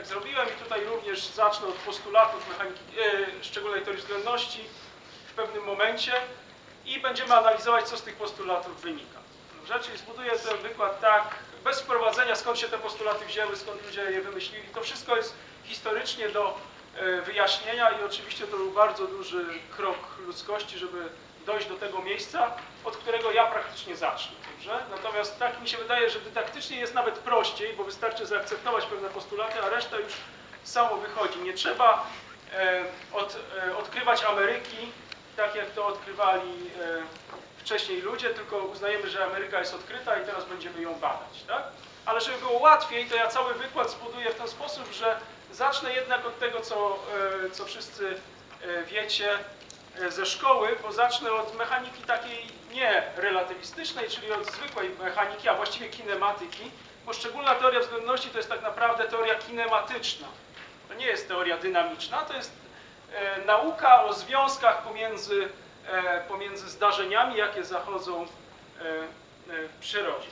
jak zrobiłem, i tutaj również zacznę od postulatów mechaniki, szczególnej teorii względności w pewnym momencie i będziemy analizować, co z tych postulatów wynika. Dobrze? Czyli zbuduję ten wykład tak, bez wprowadzenia, skąd się te postulaty wzięły, skąd ludzie je wymyślili. To wszystko jest historycznie do wyjaśnienia i oczywiście to był bardzo duży krok ludzkości, żeby dojść do tego miejsca, od którego ja praktycznie zacznę. Dobrze? Natomiast tak mi się wydaje, że dydaktycznie jest nawet prościej, bo wystarczy zaakceptować pewne postulaty, a reszta już samo wychodzi. Nie trzeba odkrywać Ameryki, tak jak to odkrywali wcześniej ludzie, tylko uznajemy, że Ameryka jest odkryta i teraz będziemy ją badać. Tak? Ale żeby było łatwiej, to ja cały wykład zbuduję w ten sposób, że zacznę jednak od tego, co wszyscy wiecie ze szkoły, bo zacznę od mechaniki takiej nie relatywistycznej, czyli od zwykłej mechaniki, a właściwie kinematyki. Poszczególna teoria względności to jest tak naprawdę teoria kinematyczna. To nie jest teoria dynamiczna, to jest nauka o związkach pomiędzy zdarzeniami, jakie zachodzą w przyrodzie.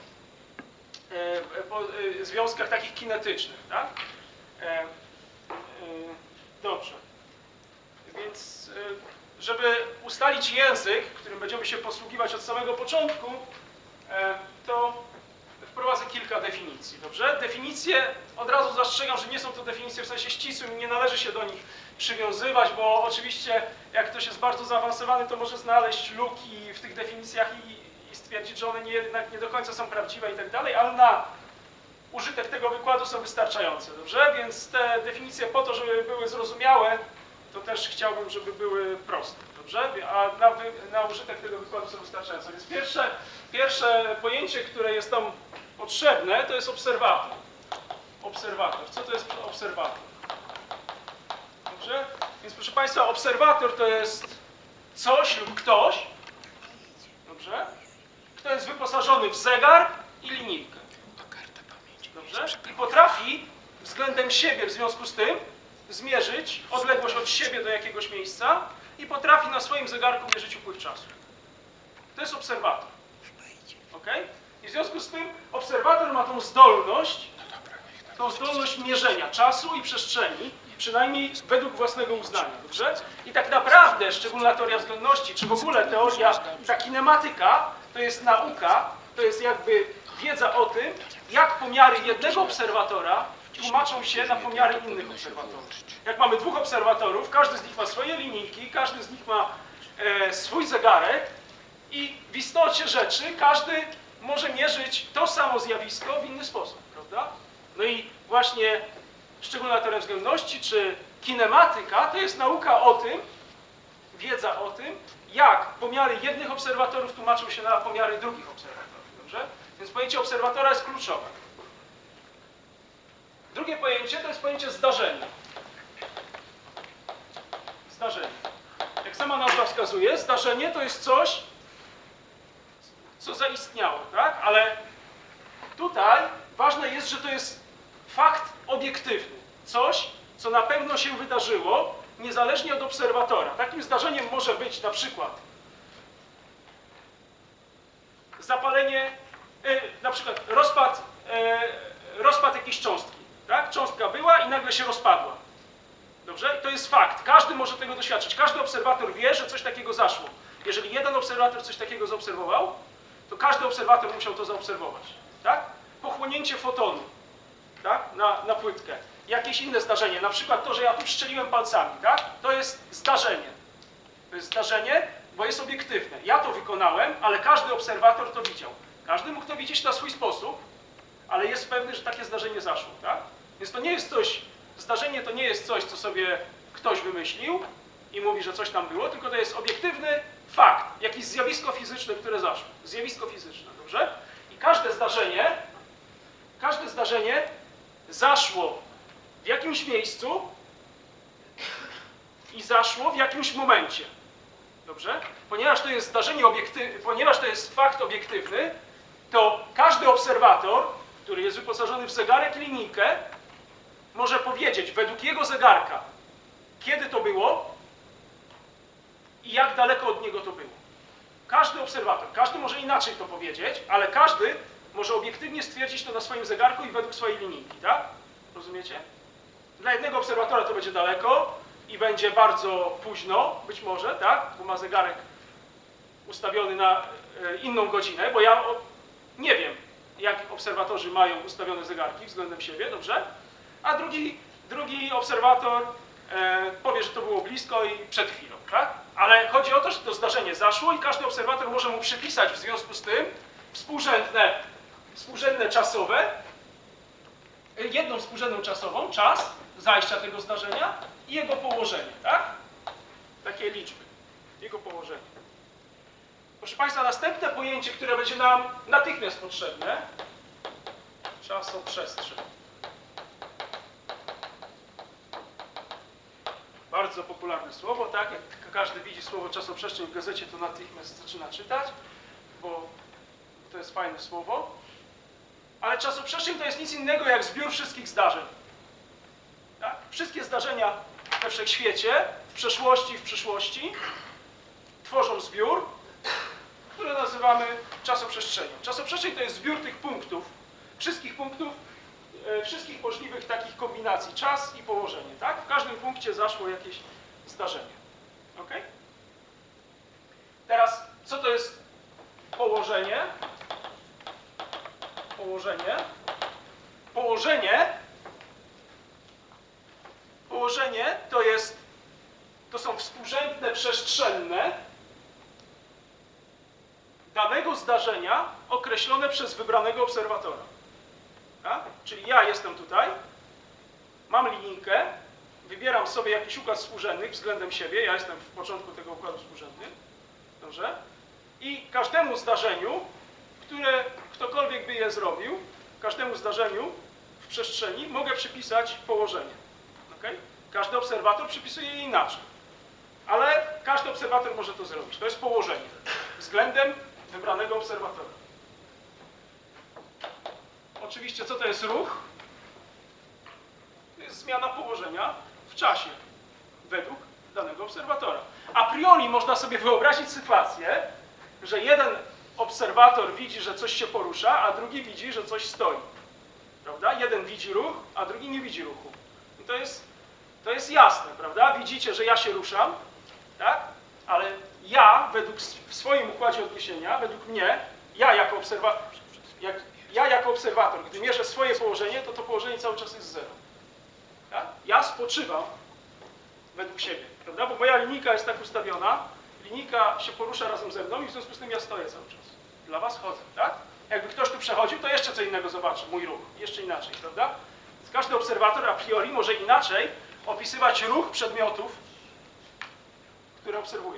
Związkach takich kinetycznych, tak? Dobrze. Więc żeby ustalić język, którym będziemy się posługiwać od samego początku, to wprowadzę kilka definicji, dobrze? Definicje, od razu zastrzegam, że nie są to definicje w sensie ścisłym i nie należy się do nich przywiązywać, bo oczywiście jak ktoś jest bardzo zaawansowany, to może znaleźć luki w tych definicjach i stwierdzić, że one jednak nie do końca są prawdziwe i tak dalej, ale na użytek tego wykładu są wystarczające, dobrze? Więc te definicje po to, żeby były zrozumiałe, to też chciałbym, żeby były proste, dobrze? A na użytek tego wykładu są wystarczające. Więc pierwsze pojęcie, które jest tam potrzebne, to jest obserwator. Obserwator. Co to jest obserwator? Dobrze? Więc proszę Państwa, obserwator to jest coś lub ktoś, dobrze? Kto jest wyposażony w zegar i linijkę. Dobrze? I potrafi względem siebie w związku z tym zmierzyć odległość od siebie do jakiegoś miejsca i potrafi na swoim zegarku mierzyć upływ czasu. To jest obserwator. Ok? I w związku z tym obserwator ma tą zdolność mierzenia czasu i przestrzeni, przynajmniej według własnego uznania. Dobrze? I tak naprawdę szczególna teoria względności, czy w ogóle teoria, ta kinematyka, to jest nauka, to jest jakby wiedza o tym, jak pomiary jednego obserwatora tłumaczą się na pomiary innych obserwatorów. Jak mamy dwóch obserwatorów, każdy z nich ma swoje linijki, każdy z nich ma swój zegarek i w istocie rzeczy każdy może mierzyć to samo zjawisko w inny sposób, prawda? No i właśnie szczególna teoria względności czy kinematyka to jest nauka o tym, wiedza o tym, jak pomiary jednych obserwatorów tłumaczą się na pomiary drugich obserwatorów, dobrze? Więc pojęcie obserwatora jest kluczowe. Drugie pojęcie to jest pojęcie zdarzenia. Zdarzenie. Jak sama nazwa wskazuje, zdarzenie to jest coś, co zaistniało, tak? Ale tutaj ważne jest, że to jest fakt obiektywny. Coś, co na pewno się wydarzyło, niezależnie od obserwatora. Takim zdarzeniem może być na przykład zapalenie, na przykład rozpad jakiejś cząstki. Tak? Cząstka była i nagle się rozpadła. Dobrze? To jest fakt. Każdy może tego doświadczyć. Każdy obserwator wie, że coś takiego zaszło. Jeżeli jeden obserwator coś takiego zaobserwował, to każdy obserwator musiał to zaobserwować. Tak? Pochłonięcie fotonu, tak? na płytkę. Jakieś inne zdarzenie, na przykład to, że ja tu strzeliłem palcami. Tak? To jest zdarzenie. To jest zdarzenie, bo jest obiektywne. Ja to wykonałem, ale każdy obserwator to widział. Każdy mógł to widzieć na swój sposób, ale jest pewny, że takie zdarzenie zaszło. Tak? Więc to nie jest coś, zdarzenie to nie jest coś, co sobie ktoś wymyślił i mówi, że coś tam było, tylko to jest obiektywny fakt, jakieś zjawisko fizyczne, które zaszło. Zjawisko fizyczne, dobrze? I każde zdarzenie zaszło w jakimś miejscu i zaszło w jakimś momencie. Dobrze? Ponieważ to jest zdarzenie ponieważ to jest fakt obiektywny, to każdy obserwator, który jest wyposażony w zegarek i linijkę, może powiedzieć według jego zegarka, kiedy to było i jak daleko od niego to było. Każdy obserwator, każdy może inaczej to powiedzieć, ale każdy może obiektywnie stwierdzić to na swoim zegarku i według swojej linijki, tak? Rozumiecie? Dla jednego obserwatora to będzie daleko i będzie bardzo późno, być może, tak? Bo ma zegarek ustawiony na inną godzinę, bo ja nie wiem, jak obserwatorzy mają ustawione zegarki względem siebie, dobrze? A drugi obserwator powie, że to było blisko i przed chwilą, tak? Ale chodzi o to, że to zdarzenie zaszło i każdy obserwator może mu przypisać w związku z tym współrzędne czasowe, jedną współrzędną czasową, czas zajścia tego zdarzenia i jego położenie, tak? Takie liczby, jego położenie. Proszę Państwa, następne pojęcie, które będzie nam natychmiast potrzebne, czasoprzestrzeń. Bardzo popularne słowo, tak? Jak każdy widzi słowo czasoprzestrzeń w gazecie, to natychmiast zaczyna czytać, bo to jest fajne słowo. Ale czasoprzestrzeń to jest nic innego jak zbiór wszystkich zdarzeń. Tak? Wszystkie zdarzenia we wszechświecie, w przeszłości i w przyszłości, tworzą zbiór, który nazywamy czasoprzestrzenią. Czasoprzestrzeń to jest zbiór tych punktów, wszystkich możliwych takich kombinacji, czas i położenie. Tak? W każdym punkcie zaszło jakieś zdarzenie. Ok? Teraz, co to jest położenie? Położenie to są współrzędne przestrzenne danego zdarzenia określone przez wybranego obserwatora. Tak? Czyli ja jestem tutaj, mam linijkę, wybieram sobie jakiś układ współrzędnych względem siebie, ja jestem w początku tego układu współrzędnych, dobrze? I każdemu zdarzeniu, które ktokolwiek by je zrobił, każdemu zdarzeniu w przestrzeni mogę przypisać położenie. Okay? Każdy obserwator przypisuje je inaczej. Ale każdy obserwator może to zrobić. To jest położenie względem wybranego obserwatora. Oczywiście, co to jest ruch? To jest zmiana położenia w czasie według danego obserwatora. A priori można sobie wyobrazić sytuację, że jeden obserwator widzi, że coś się porusza, a drugi widzi, że coś stoi. Prawda? Jeden widzi ruch, a drugi nie widzi ruchu. I to jest jasne, prawda? Widzicie, że ja się ruszam, tak? Ale ja, w swoim układzie odniesienia, według mnie, ja jako obserwator, gdy mierzę swoje położenie, to położenie cały czas jest 0. Tak? Ja spoczywam według siebie, prawda? Bo moja linijka jest tak ustawiona, linijka się porusza razem ze mną i w związku z tym ja stoję cały czas. Dla was chodzę, tak? Jakby ktoś tu przechodził, to jeszcze co innego zobaczy, mój ruch, jeszcze inaczej, prawda? Więc każdy obserwator a priori może inaczej opisywać ruch przedmiotów, które obserwuje.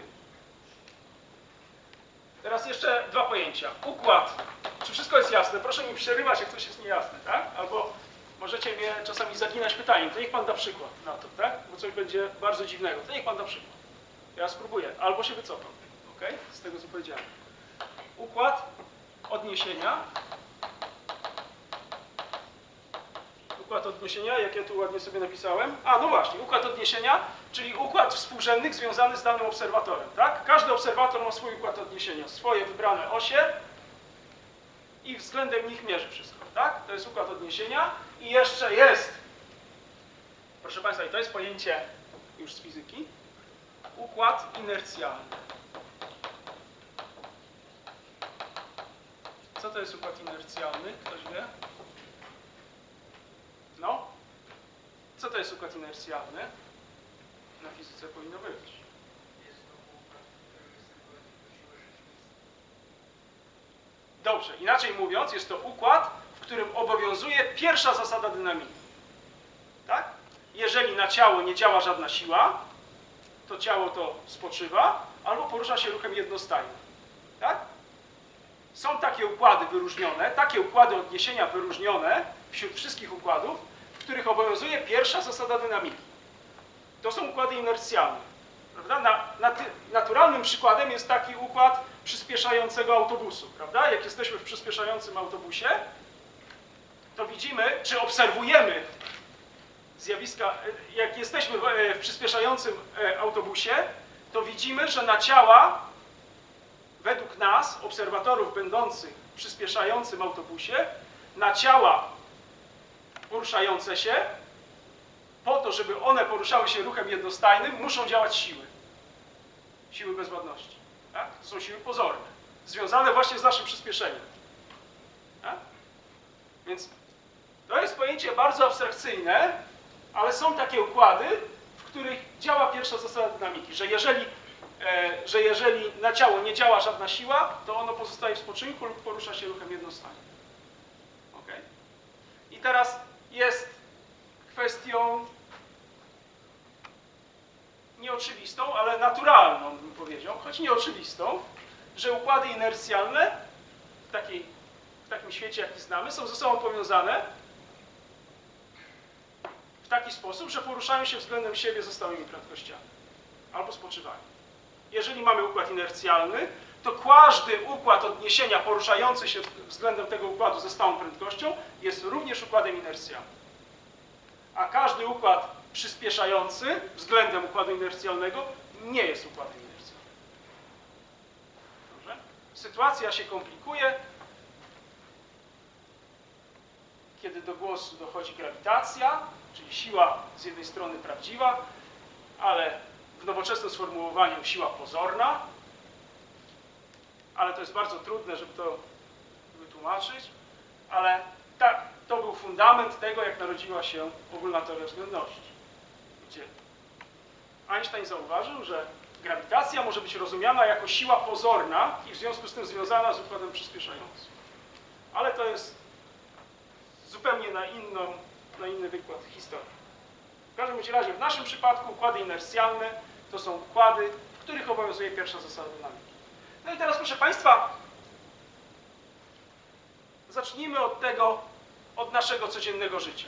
Teraz jeszcze dwa pojęcia. Układ. Czy wszystko jest jasne? Proszę mi przerywać, jak coś jest niejasne, tak? Albo możecie mnie czasami zaginać pytaniem. To niech pan da przykład na to, tak? Bo coś będzie bardzo dziwnego. To niech pan da przykład. Ja spróbuję. Albo się wycofam. Ok? Z tego, co powiedziałem. Układ odniesienia. Układ odniesienia, jak ja tu ładnie sobie napisałem. A, no właśnie, układ odniesienia, czyli układ współrzędnych związany z danym obserwatorem, tak? Każdy obserwator ma swój układ odniesienia, swoje wybrane osie i względem nich mierzy wszystko, tak? To jest układ odniesienia i jeszcze jest, proszę Państwa, i to jest pojęcie już z fizyki, układ inercjalny. Co to jest układ inercjalny? Ktoś wie? No? Co to jest układ inercjalny? Na fizyce powinno być. Dobrze, inaczej mówiąc, jest to układ, w którym obowiązuje pierwsza zasada dynamiki. Tak? Jeżeli na ciało nie działa żadna siła, to ciało to spoczywa albo porusza się ruchem jednostajnym. Tak? Są takie układy wyróżnione, takie układy odniesienia wyróżnione wśród wszystkich układów, w których obowiązuje pierwsza zasada dynamiki. To są układy inercjalne. Prawda? Naturalnym przykładem jest taki układ przyspieszającego autobusu. Prawda? Jak jesteśmy w przyspieszającym autobusie, to widzimy, czy obserwujemy zjawiska, jak jesteśmy w przyspieszającym autobusie, to widzimy, że na ciała, według nas, obserwatorów będących w przyspieszającym autobusie, na ciała poruszające się po to, żeby one poruszały się ruchem jednostajnym, muszą działać siły. Siły bezwładności. Tak? To są siły pozorne, związane właśnie z naszym przyspieszeniem. Tak? Więc to jest pojęcie bardzo abstrakcyjne, ale są takie układy, w których działa pierwsza zasada dynamiki, że jeżeli na ciało nie działa żadna siła, to ono pozostaje w spoczynku lub porusza się ruchem jednostajnym. Okay? I teraz jest kwestią nieoczywistą, ale naturalną, bym powiedział, choć nieoczywistą, że układy inercjalne w takim świecie, jaki znamy, są ze sobą powiązane w taki sposób, że poruszają się względem siebie ze stałymi prędkościami albo spoczywają. Jeżeli mamy układ inercjalny, to każdy układ odniesienia poruszający się względem tego układu ze stałą prędkością jest również układem inercjalnym. A każdy układ przyspieszający względem układu inercjalnego nie jest układem inercjalnym. Dobrze? Sytuacja się komplikuje, kiedy do głosu dochodzi grawitacja, czyli siła z jednej strony prawdziwa, ale w nowoczesnym sformułowaniu siła pozorna, ale to jest bardzo trudne, żeby to wytłumaczyć, ale tak, to był fundament tego, jak narodziła się ogólna teoria względności, gdzie Einstein zauważył, że grawitacja może być rozumiana jako siła pozorna i w związku z tym związana z układem przyspieszającym. Ale to jest zupełnie na inny wykład historii. W każdym razie w naszym przypadku układy inercjalne to są układy, w których obowiązuje pierwsza zasada dynamiki. No i teraz, proszę Państwa, zacznijmy od naszego codziennego życia.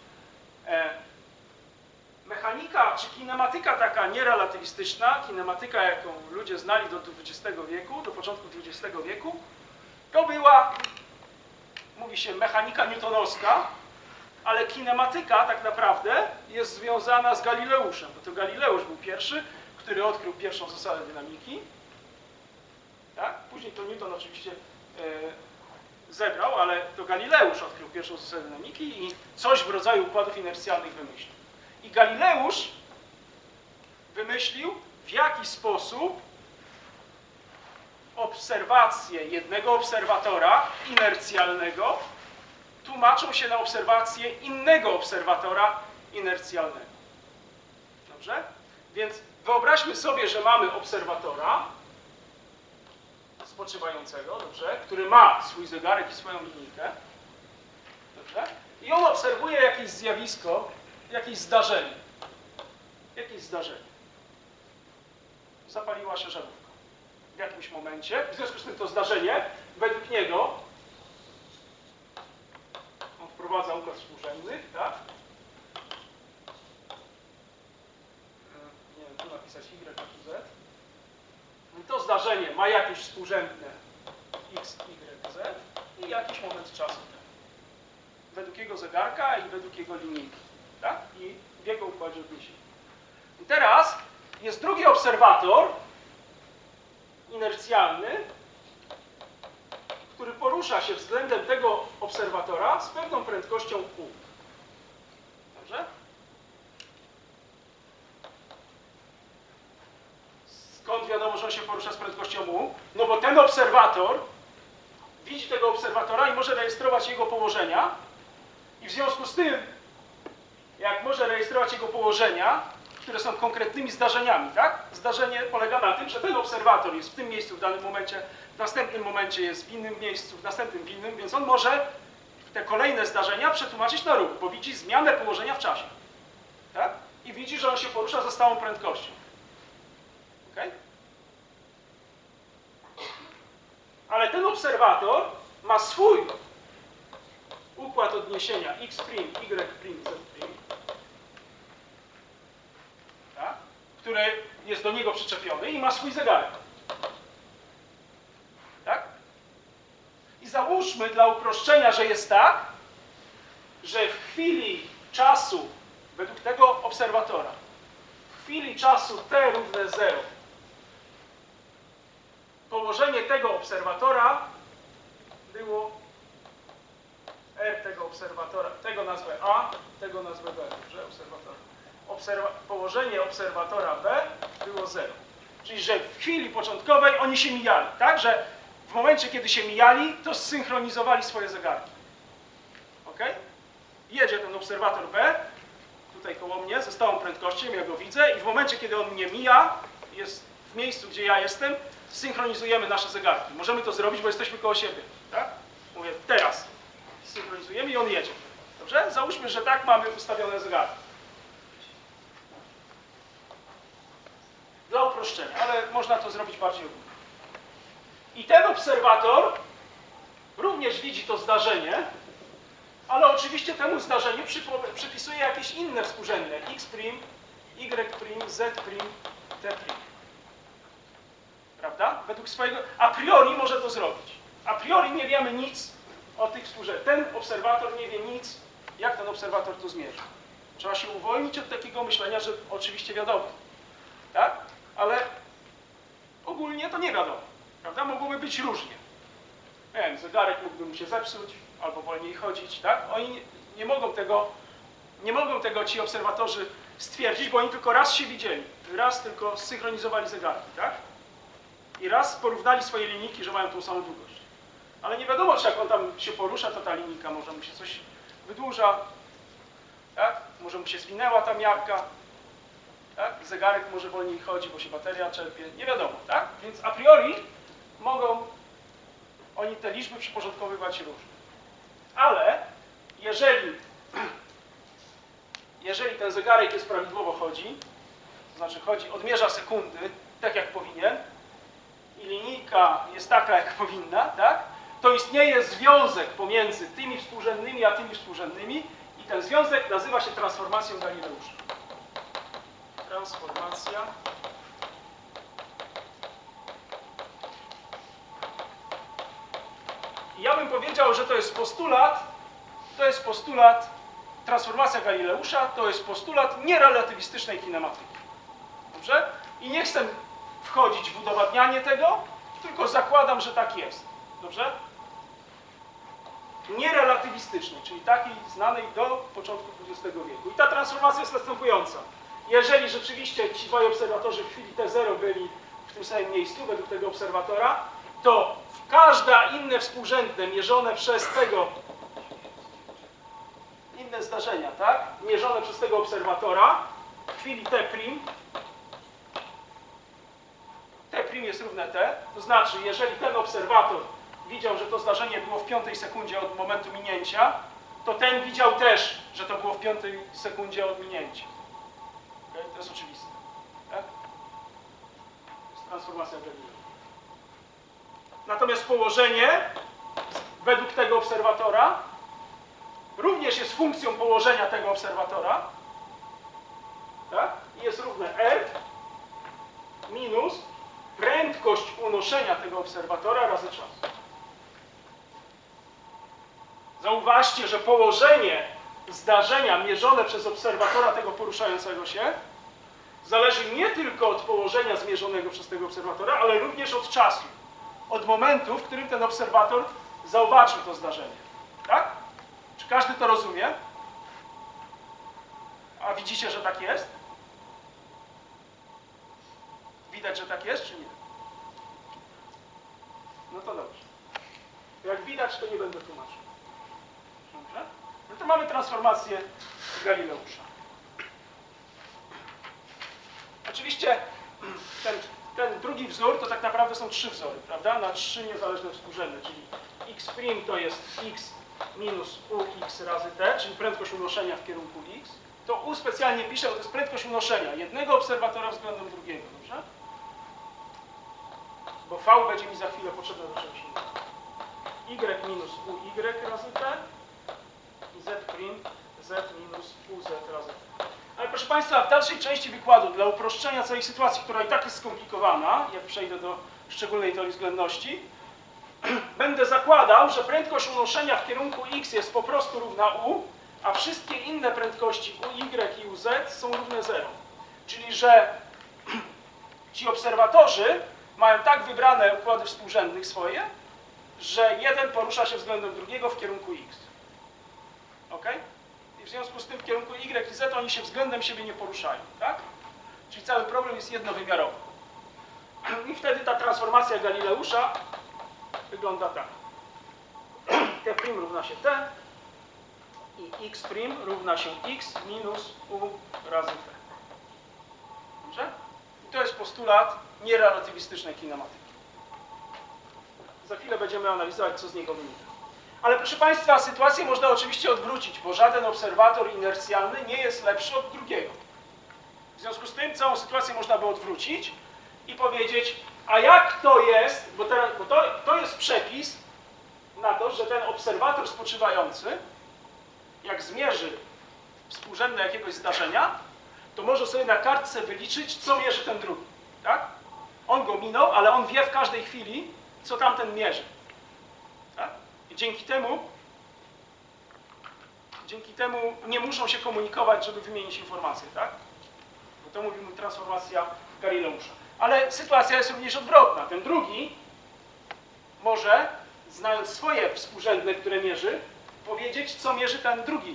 Mechanika czy kinematyka taka nierelatywistyczna, kinematyka, jaką ludzie znali do XX wieku, do początku XX wieku, to była, mówi się, mechanika newtonowska, ale kinematyka tak naprawdę jest związana z Galileuszem, bo to Galileusz był pierwszy, który odkrył pierwszą zasadę dynamiki. Tak? Później to Newton oczywiście zebrał, ale to Galileusz odkrył pierwszą zasadę dynamiki i coś w rodzaju układów inercjalnych wymyślił. I Galileusz wymyślił, w jaki sposób obserwacje jednego obserwatora inercjalnego tłumaczą się na obserwacje innego obserwatora inercjalnego. Dobrze? Więc wyobraźmy sobie, że mamy obserwatora spoczywającego, dobrze, który ma swój zegarek i swoją linijkę. Dobrze? I on obserwuje jakieś zjawisko, jakieś zdarzenie. Jakieś zdarzenie. Zapaliła się żarówka. W jakimś momencie, w związku z tym to zdarzenie, według niego, on wprowadza układ współrzędny, tak? Nie wiem, tu napisać Y, a tu Z. To zdarzenie ma jakieś współrzędne X, Y, Z i jakiś moment czasu. Według jego zegarka i według jego linijki. Tak? I w jego układzie odniesień. I teraz jest drugi obserwator inercjalny, który porusza się względem tego obserwatora z pewną prędkością u. Dobrze? Skąd wiadomo, że on się porusza z prędkością u? No bo ten obserwator widzi tego obserwatora i może rejestrować jego położenia i w związku z tym, jak może rejestrować jego położenia, które są konkretnymi zdarzeniami, tak? Zdarzenie polega na tym, że ten obserwator jest w tym miejscu w danym momencie, w następnym momencie jest w innym miejscu, w następnym w innym, więc on może te kolejne zdarzenia przetłumaczyć na ruch, bo widzi zmianę położenia w czasie. Tak? I widzi, że on się porusza ze stałą prędkością. Okay? Ale ten obserwator ma swój układ odniesienia x', y', z', tak? Który jest do niego przyczepiony i ma swój zegarek. Tak? I załóżmy dla uproszczenia, że jest tak, że w chwili czasu, według tego obserwatora, w chwili czasu t równe 0, położenie tego obserwatora było R tego obserwatora, tego nazwę A, tego nazwę B, dobrze? Położenie obserwatora B było 0. Czyli, że w chwili początkowej oni się mijali, tak? Że w momencie, kiedy się mijali, to zsynchronizowali swoje zegarki. Ok? Jedzie ten obserwator B, tutaj koło mnie, ze stałą prędkością, ja go widzę i w momencie, kiedy on mnie mija, jest w miejscu, gdzie ja jestem, synchronizujemy nasze zegarki. Możemy to zrobić, bo jesteśmy koło siebie, tak? Mówię, teraz synchronizujemy i on jedzie. Dobrze? Załóżmy, że tak mamy ustawione zegarki. Dla uproszczenia, ale można to zrobić bardziej ogólnie. I ten obserwator również widzi to zdarzenie, ale oczywiście temu zdarzeniu przypisuje jakieś inne współrzędne. X', Y', Z', T'. Prawda? Według swojego... A priori może to zrobić. A priori nie wiemy nic o tych współrzędnych. Ten obserwator nie wie nic, jak ten obserwator to zmierzy. Trzeba się uwolnić od takiego myślenia, że oczywiście wiadomo. Tak? Ale ogólnie to nie wiadomo. Prawda? Mogłoby być różnie. Nie wiem, zegarek mógłby mu się zepsuć, albo wolniej chodzić, tak? Oni nie mogą tego ci obserwatorzy stwierdzić, bo oni tylko raz się widzieli. Raz tylko zsynchronizowali zegarki, tak? I raz porównali swoje linijki, że mają tą samą długość. Ale nie wiadomo, czy jak on tam się porusza, to ta linijka może mu się coś wydłuża, tak? Może mu się zwinęła ta miarka, tak? Zegarek może wolniej chodzi, bo się bateria czerpie. Nie wiadomo, tak? Więc a priori mogą oni te liczby przyporządkowywać różnie. Ale jeżeli ten zegarek jest prawidłowo chodzi, to znaczy odmierza sekundy, tak jak powinien, i linijka jest taka, jak powinna, tak? To istnieje związek pomiędzy tymi współrzędnymi a tymi współrzędnymi i ten związek nazywa się transformacją Galileusza. Transformacja i ja bym powiedział, że to jest postulat, transformacja Galileusza to jest postulat nierelatywistycznej kinematyki. Dobrze? I nie chcę wchodzić w udowadnianie tego, tylko zakładam, że tak jest. Dobrze? Nierelatywistycznej, czyli takiej znanej do początku XX wieku. I ta transformacja jest następująca. Jeżeli rzeczywiście ci dwaj obserwatorzy w chwili T0 byli w tym samym miejscu, według tego obserwatora, to każde inne współrzędne mierzone przez tego, inne zdarzenia, tak? Mierzone przez tego obserwatora w chwili T', T' jest równe T, to znaczy, jeżeli ten obserwator widział, że to zdarzenie było w 5 sekundzie od momentu minięcia, to ten widział też, że to było w 5 sekundzie od minięcia. Okay? To jest oczywiste. Tak? To jest transformacja Galilei. Natomiast położenie według tego obserwatora również jest funkcją położenia tego obserwatora, tak? I jest równe R minus prędkość unoszenia tego obserwatora razy czas. Zauważcie, że położenie zdarzenia mierzone przez obserwatora tego poruszającego się zależy nie tylko od położenia zmierzonego przez tego obserwatora, ale również od czasu. Od momentu, w którym ten obserwator zauważył to zdarzenie. Tak? Czy każdy to rozumie? A widzicie, że tak jest? Widać, że tak jest, czy nie? No to dobrze. Jak widać, to nie będę tłumaczył. Dobrze? No to mamy transformację Galileusza. Oczywiście ten drugi wzór to tak naprawdę są 3 wzory, prawda? Na 3 niezależne współrzędne, czyli x' to jest x minus ux razy t, czyli prędkość unoszenia w kierunku x. To u specjalnie piszę, bo to jest prędkość unoszenia jednego obserwatora względem drugiego, dobrze? Bo v będzie mi za chwilę potrzebne do czegoś innego. Y minus uy razy t i z minus uz razy t. Ale proszę Państwa, w dalszej części wykładu, dla uproszczenia całej sytuacji, która i tak jest skomplikowana, jak przejdę do szczególnej teorii względności, będę zakładał, że prędkość unoszenia w kierunku x jest po prostu równa u, a wszystkie inne prędkości uy i uz są równe 0. Czyli, że ci obserwatorzy mają tak wybrane układy współrzędnych swoje, że jeden porusza się względem drugiego w kierunku x. ok? I w związku z tym w kierunku Y i Z oni się względem siebie nie poruszają, tak? Czyli cały problem jest jednowymiarowy. I wtedy ta transformacja Galileusza wygląda tak. T' równa się T i X' równa się X minus U razy T. Dobrze? I to jest postulat nierelatywistycznej kinematyki. Za chwilę będziemy analizować, co z niego wynika. Ale proszę Państwa, sytuację można oczywiście odwrócić, bo żaden obserwator inercjalny nie jest lepszy od drugiego. W związku z tym całą sytuację można by odwrócić i powiedzieć, a jak to jest, bo to jest przepis na to, że ten obserwator spoczywający, jak zmierzy współrzędne jakiegoś zdarzenia, to może sobie na kartce wyliczyć, co mierzy ten drugi. Tak? On go minął, ale on wie w każdej chwili, co tamten mierzy. Tak? I dzięki temu nie muszą się komunikować, żeby wymienić informacje. Tak? Bo to mówimy transformacja Galileusza. Ale sytuacja jest również odwrotna. Ten drugi może, znając swoje współrzędne, które mierzy, powiedzieć, co mierzy ten drugi.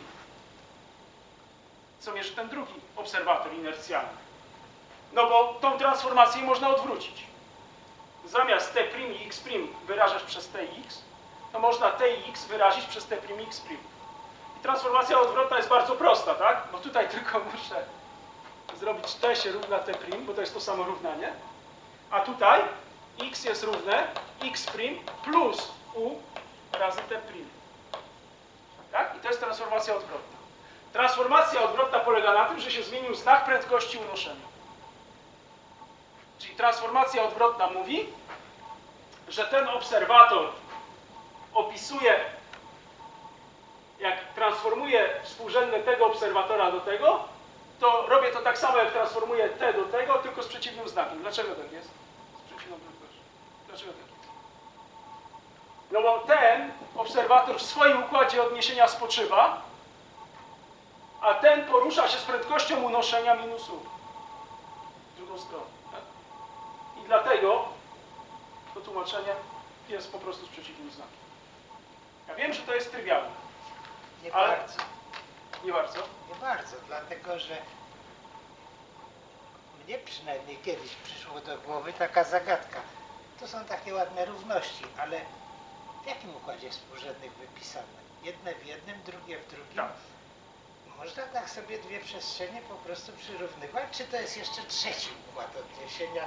Co mierzy ten drugi obserwator inercjalny. No bo tą transformację można odwrócić. Zamiast T' i X' wyrażać przez Tx, to można Tx wyrazić przez T' i X'. I transformacja odwrotna jest bardzo prosta, tak? Bo tutaj tylko muszę zrobić T się równa T', bo to jest to samo równanie. A tutaj X jest równe X' plus U razy T'. Tak? I to jest transformacja odwrotna. Transformacja odwrotna polega na tym, że się zmienił znak prędkości unoszenia. Czyli transformacja odwrotna mówi, że ten obserwator opisuje, jak transformuję współrzędne tego obserwatora do tego, to robię to tak samo, jak transformuję T do tego, tylko z przeciwnym znakiem. Dlaczego tak jest? Z przeciwną prędkością. Dlaczego tak jest? No bo ten obserwator w swoim układzie odniesienia spoczywa, a ten porusza się z prędkością unoszenia minus U. W drugą stronę. Tak? I dlatego to tłumaczenie jest po prostu z przeciwnym znakiem. Ja wiem, że to jest trywialne. Nie ale... bardzo. Nie bardzo? Nie bardzo, dlatego że mnie przynajmniej kiedyś przyszło do głowy taka zagadka. To są takie ładne równości, ale w jakim układzie współrzędnych wypisane? Jedne w jednym, drugie w drugim? Tak. Można tak sobie dwie przestrzenie po prostu przyrównywać? Czy to jest jeszcze trzeci układ odniesienia,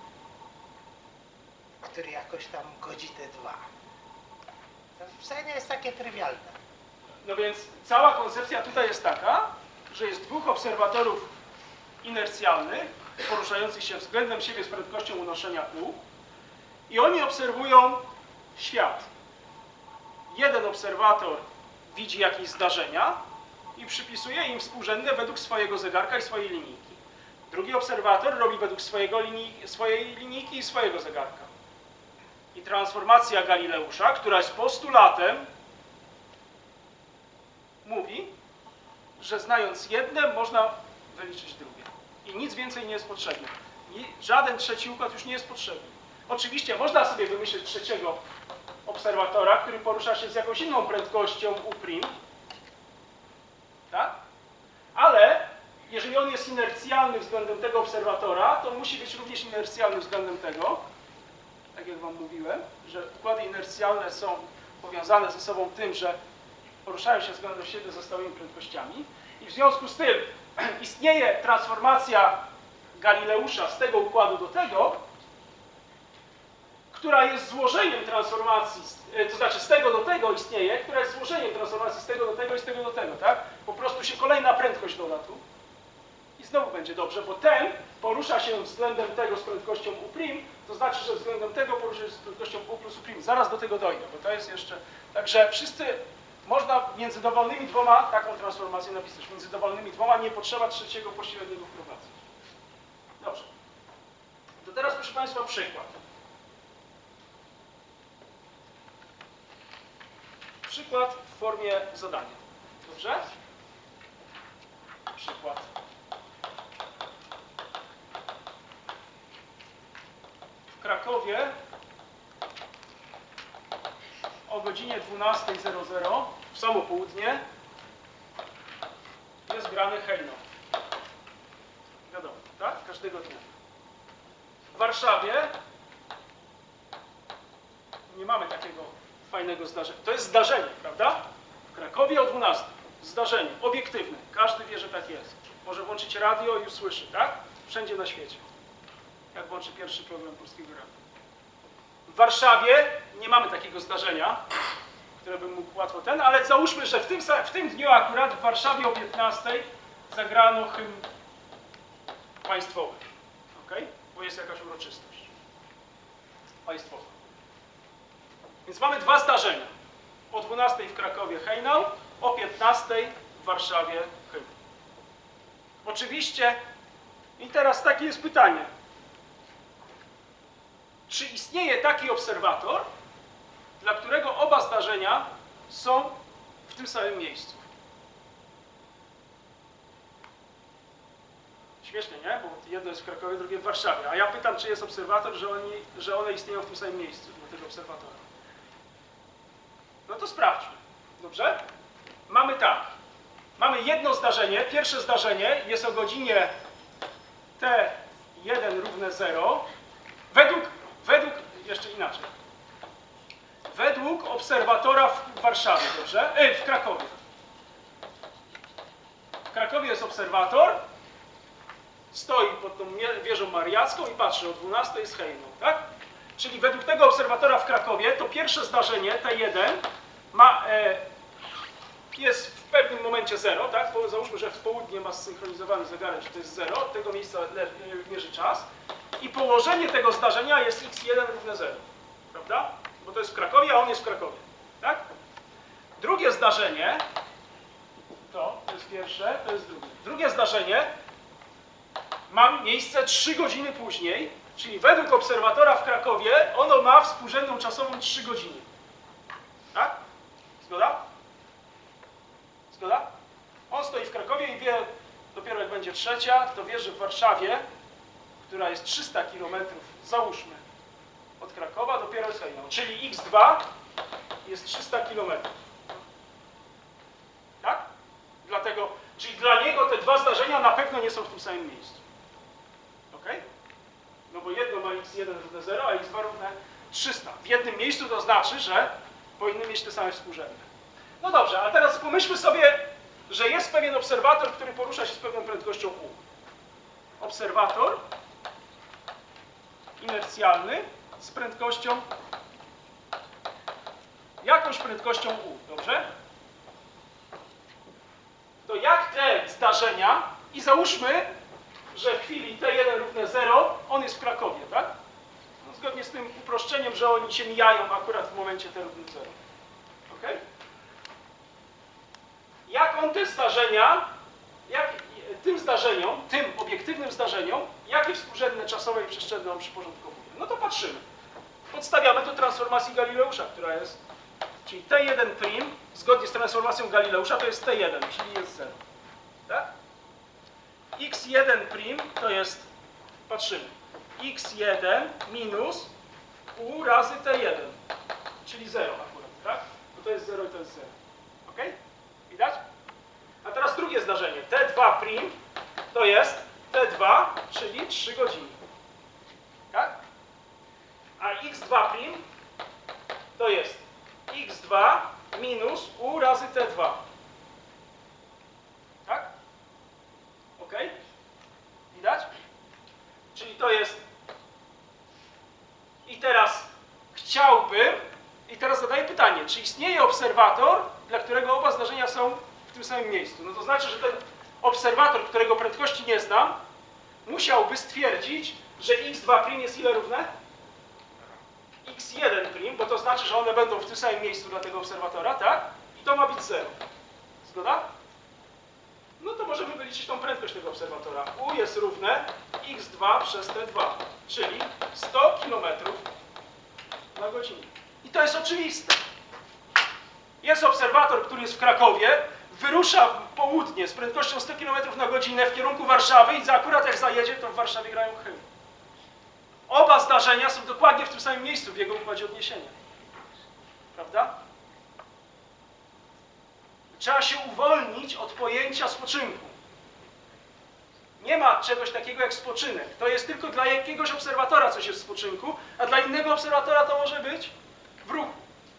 który jakoś tam godzi te dwa? To wcale nie jest takie trywialne. No więc cała koncepcja tutaj jest taka, że jest dwóch obserwatorów inercjalnych, poruszających się względem siebie z prędkością unoszenia U i oni obserwują świat. Jeden obserwator widzi jakieś zdarzenia i przypisuje im współrzędne według swojego zegarka i swojej linijki. Drugi obserwator robi według swojej linijki i swojego zegarka. I transformacja Galileusza, która jest postulatem, mówi, że znając jedne, można wyliczyć drugie. I nic więcej nie jest potrzebne. Żaden trzeci układ już nie jest potrzebny. Oczywiście można sobie wymyślić trzeciego obserwatora, który porusza się z jakąś inną prędkością U', tak? Ale jeżeli on jest inercjalny względem tego obserwatora, to musi być również inercjalny względem tego, tak jak wam mówiłem, że układy inercjalne są powiązane ze sobą tym, że poruszają się względem siebie ze stałymi prędkościami i w związku z tym istnieje transformacja Galileusza z tego układu do tego, która jest złożeniem transformacji, to znaczy z tego do tego istnieje, która jest złożeniem transformacji z tego do tego i z tego do tego, tak? Po prostu się kolejna prędkość doda tu i znowu będzie dobrze, bo ten porusza się względem tego z prędkością U', to znaczy, że względem tego porusza się z prędkością U plus U'. Zaraz do tego dojdę, bo to jest jeszcze... Także wszyscy... Można między dowolnymi dwoma taką transformację napisać. Między dowolnymi dwoma nie potrzeba trzeciego pośredniego wprowadzać. Dobrze. To teraz, proszę Państwa, przykład. Przykład w formie zadania. Dobrze? Przykład. W Krakowie o godzinie 12:00 w samo południe zagrany hejno. Wiadomo, tak? Każdego dnia. W Warszawie nie mamy takiego fajnego zdarzenia. To jest zdarzenie, prawda? W Krakowie o 12. Zdarzenie, obiektywne. Każdy wie, że tak jest. Może włączyć radio i usłyszy, tak? Wszędzie na świecie. Jak włączy pierwszy program Polskiego Radia. W Warszawie nie mamy takiego zdarzenia, które bym mógł łatwo ale załóżmy, że w tym dniu akurat w Warszawie o 15 zagrano hymn państwowy. Okay? Bo jest jakaś uroczystość państwowa. Więc mamy dwa zdarzenia. O 12 w Krakowie hejnał, o 15 w Warszawie hymn. Oczywiście, i teraz takie jest pytanie. Czy istnieje taki obserwator, dla którego oba zdarzenia są w tym samym miejscu? Śmiesznie, nie? Bo jedno jest w Krakowie, drugie w Warszawie. A ja pytam, czy jest obserwator, że one istnieją w tym samym miejscu dla tego obserwatora. No to sprawdźmy. Dobrze? Mamy tak. Mamy jedno zdarzenie. Pierwsze zdarzenie jest o godzinie T1 równe 0. Jeszcze inaczej. Według obserwatora w Warszawie, dobrze? W Krakowie. W Krakowie jest obserwator. Stoi pod tą wieżą mariacką i patrzy, o 12 jest hejno, tak? Czyli według tego obserwatora w Krakowie to pierwsze zdarzenie, T1, jest w pewnym momencie 0, tak? Załóżmy, że w południe ma zsynchronizowany zegarek, że to jest 0, od tego miejsca mierzy czas. I położenie tego zdarzenia jest x1 równe 0, prawda? Bo to jest w Krakowie, a on jest w Krakowie, tak? Drugie zdarzenie, to jest pierwsze, to jest drugie. Drugie zdarzenie ma miejsce 3 godziny później, czyli według obserwatora w Krakowie ono ma współrzędną czasową 3 godziny. Tak? Zgoda? Zgoda? On stoi w Krakowie i wie, dopiero jak będzie trzecia, to wie, że w Warszawie, która jest 300 km, załóżmy, od Krakowa, dopiero jest hejno. Czyli x2 jest 300 km. Tak? Dlatego, czyli dla niego te dwa zdarzenia na pewno nie są w tym samym miejscu. Ok? No bo jedno ma x1 równe 0, a x2 równe 300. W jednym miejscu to znaczy, że powinny mieć te same współrzędne. No dobrze, a teraz pomyślmy sobie, że jest pewien obserwator, który porusza się z pewną prędkością u. Obserwator inercjalny z prędkością, jakąś prędkością u, dobrze? To jak te zdarzenia, i załóżmy, że w chwili T1 równe 0, on jest w Krakowie, tak? No, zgodnie z tym uproszczeniem, że oni się mijają akurat w momencie T równe 0. Ok? Jak on te zdarzenia, tym obiektywnym zdarzeniom, jakie współrzędne czasowe i przestrzenne on przyporządkowuje? No to patrzymy. Podstawiamy do transformacji Galileusza, która jest, czyli T1', zgodnie z transformacją Galileusza, to jest T1, czyli jest 0. Tak? X1' to jest, patrzymy, X1 minus U razy T1, czyli 0 akurat, tak? Bo to jest 0 i to jest 0. Ok? Widać? A teraz drugie zdarzenie. T2' to jest T2, czyli 3 godziny. Tak? A X2' to jest X2 minus U razy T2. Tak? Ok? Widać? Czyli to jest... I teraz chciałbym... I teraz zadaję pytanie, czy istnieje obserwator, dla którego oba zdarzenia są w tym samym miejscu? No to znaczy, że ten obserwator, którego prędkości nie znam, musiałby stwierdzić, że x2' jest ile równe? x1', bo to znaczy, że one będą w tym samym miejscu dla tego obserwatora, tak? I to ma być 0. Zgoda? No to możemy wyliczyć tą prędkość tego obserwatora. U jest równe x2 przez t2, czyli 100 km na godzinę. I to jest oczywiste. Jest obserwator, który jest w Krakowie, wyrusza w południe z prędkością 100 km na godzinę w kierunku Warszawy i akurat jak zajedzie, to w Warszawie grają hymn. Oba zdarzenia są dokładnie w tym samym miejscu w jego układzie odniesienia. Prawda? Trzeba się uwolnić od pojęcia spoczynku. ma czegoś takiego jak spoczynek. To jest tylko dla jakiegoś obserwatora coś jest w spoczynku, a dla innego obserwatora to może być w ruchu.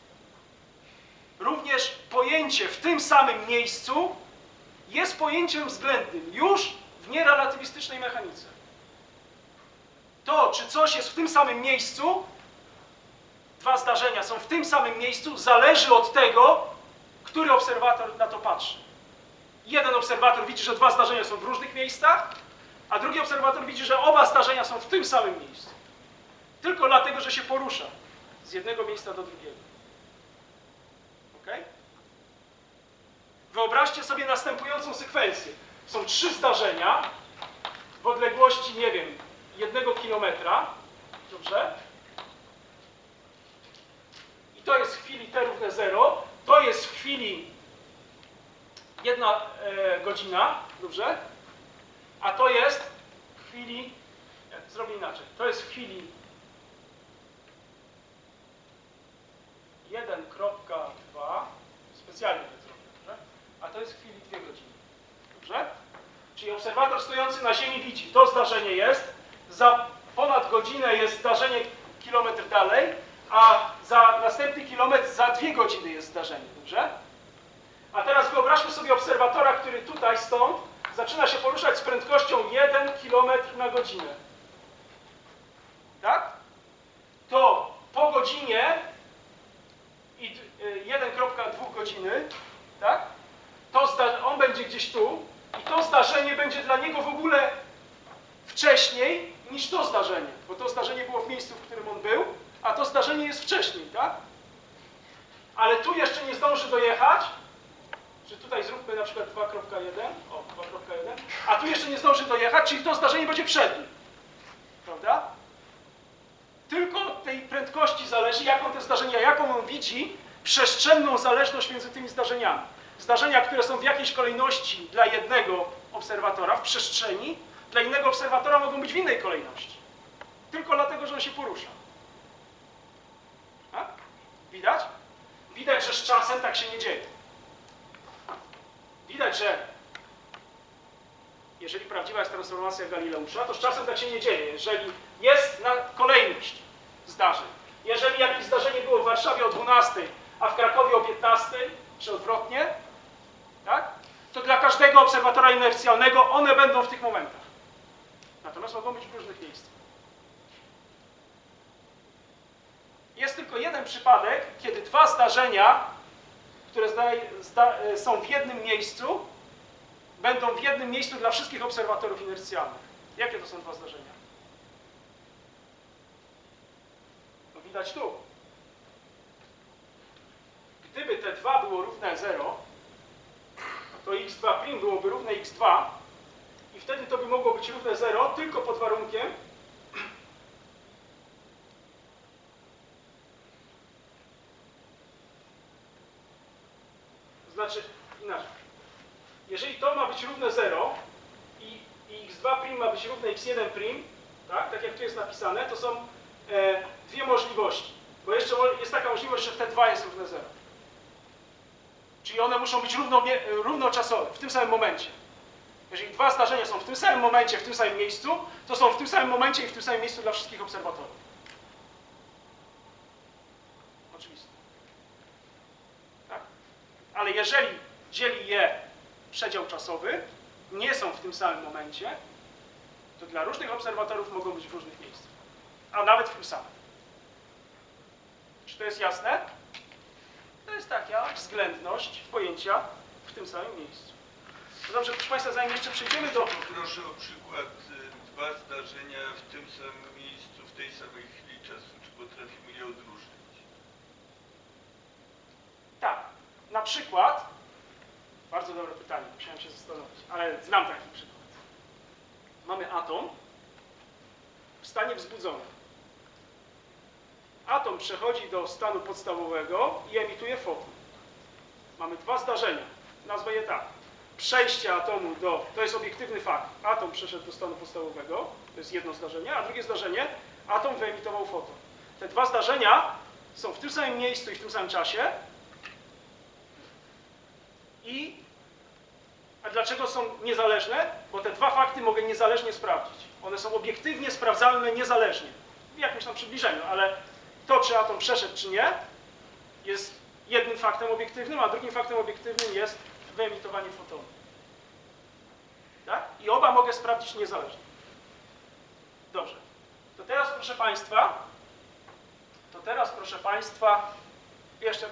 Również pojęcie w tym samym miejscu jest pojęciem względnym już w nierelatywistycznej mechanice. To, czy coś jest w tym samym miejscu, dwa zdarzenia są w tym samym miejscu, zależy od tego, który obserwator na to patrzy. Jeden obserwator widzi, że dwa zdarzenia są w różnych miejscach, a drugi obserwator widzi, że oba zdarzenia są w tym samym miejscu. Tylko dlatego, że się porusza z jednego miejsca do drugiego. Ok? Wyobraźcie sobie następującą sekwencję. Są 3 zdarzenia w odległości, nie wiem, 1 kilometra. Dobrze? I to jest w chwili t równe 0. To jest w chwili 1 godzina. Dobrze? A to jest w chwili... Zrobię inaczej. To jest w chwili 1,2. Specjalnie to zrobię. Dobrze? A to jest w chwili 2 godziny. Dobrze? Czyli obserwator stojący na Ziemi widzi, to zdarzenie jest, za ponad godzinę jest zdarzenie kilometr dalej, a za następny kilometr za 2 godziny jest zdarzenie. Dobrze? A teraz wyobraźmy sobie obserwatora, który tutaj stąd zaczyna się poruszać z prędkością 1 km na godzinę. Tak? To po godzinie i 1,2 godziny, tak? On będzie gdzieś tu i to zdarzenie będzie dla niego w ogóle wcześniej niż to zdarzenie, bo to zdarzenie było w miejscu, w którym on był, a to zdarzenie jest wcześniej, tak? Ale tu jeszcze nie zdąży dojechać, że tutaj zróbmy na przykład 2,1, o, 2,1, a tu jeszcze nie zdąży dojechać, czyli to zdarzenie będzie przed nim, prawda? Tylko od tej prędkości zależy, jaką te zdarzenia, jaką on widzi przestrzenną zależność między tymi zdarzeniami. Zdarzenia, które są w jakiejś kolejności dla jednego obserwatora w przestrzeni, dla innego obserwatora mogą być w innej kolejności. Tylko dlatego, że on się porusza. A? Widać? Widać, że z czasem tak się nie dzieje. Widać, że jeżeli prawdziwa jest transformacja Galileusza, to z czasem tak się nie dzieje. Jeżeli jest na kolejność zdarzeń. Jeżeli jakieś zdarzenie było w Warszawie o 12, a w Krakowie o 15, czy odwrotnie, tak? To dla każdego obserwatora inercjalnego one będą w tych momentach. Natomiast mogą być w różnych miejscach. Jest tylko jeden przypadek, kiedy 2 zdarzenia, które są w jednym miejscu, będą w jednym miejscu dla wszystkich obserwatorów inercjalnych. Jakie to są 2 zdarzenia? No widać tu. Gdyby te 2 było równe 0, to x2' byłoby równe x2 i wtedy to by mogło być równe 0 tylko pod warunkiem, znaczy inaczej. Jeżeli to ma być równe 0 i x2' ma być równe x1', tak jak tu jest napisane, to są 2 możliwości. Bo jeszcze jest taka możliwość, że te 2 jest równe 0. Czyli one muszą być równoczasowe, w tym samym momencie. Jeżeli 2 zdarzenia są w tym samym momencie, w tym samym miejscu, to są w tym samym momencie i w tym samym miejscu dla wszystkich obserwatorów. Oczywiste. Tak? Ale jeżeli dzieli je przedział czasowy, nie są w tym samym momencie, to dla różnych obserwatorów mogą być w różnych miejscach. A nawet w tym samym. Czy to jest jasne? To jest taka względność pojęcia w tym samym miejscu. No dobrze, proszę Państwa, zanim jeszcze przejdziemy do... Proszę o przykład 2 zdarzenia w tym samym miejscu, w tej samej chwili czasu. Czy potrafimy je odróżnić? Tak. Na przykład... Bardzo dobre pytanie, musiałem się zastanowić, ale znam taki przykład. Mamy atom w stanie wzbudzonym. Atom przechodzi do stanu podstawowego i emituje foton. Mamy 2 zdarzenia. Nazwę je tak. Przejście atomu do... To jest obiektywny fakt. Atom przeszedł do stanu podstawowego. To jest jedno zdarzenie. A drugie zdarzenie. Atom wyemitował foton. Te 2 zdarzenia są w tym samym miejscu i w tym samym czasie. I A dlaczego są niezależne? Bo te dwa fakty mogę niezależnie sprawdzić. One są obiektywnie sprawdzalne niezależnie. W jakimś tam przybliżeniu, ale to, czy atom przeszedł, czy nie, jest jednym faktem obiektywnym, a drugim faktem obiektywnym jest wyemitowanie fotonu. Tak? I oba mogę sprawdzić niezależnie. Dobrze. To teraz, proszę Państwa, jeszcze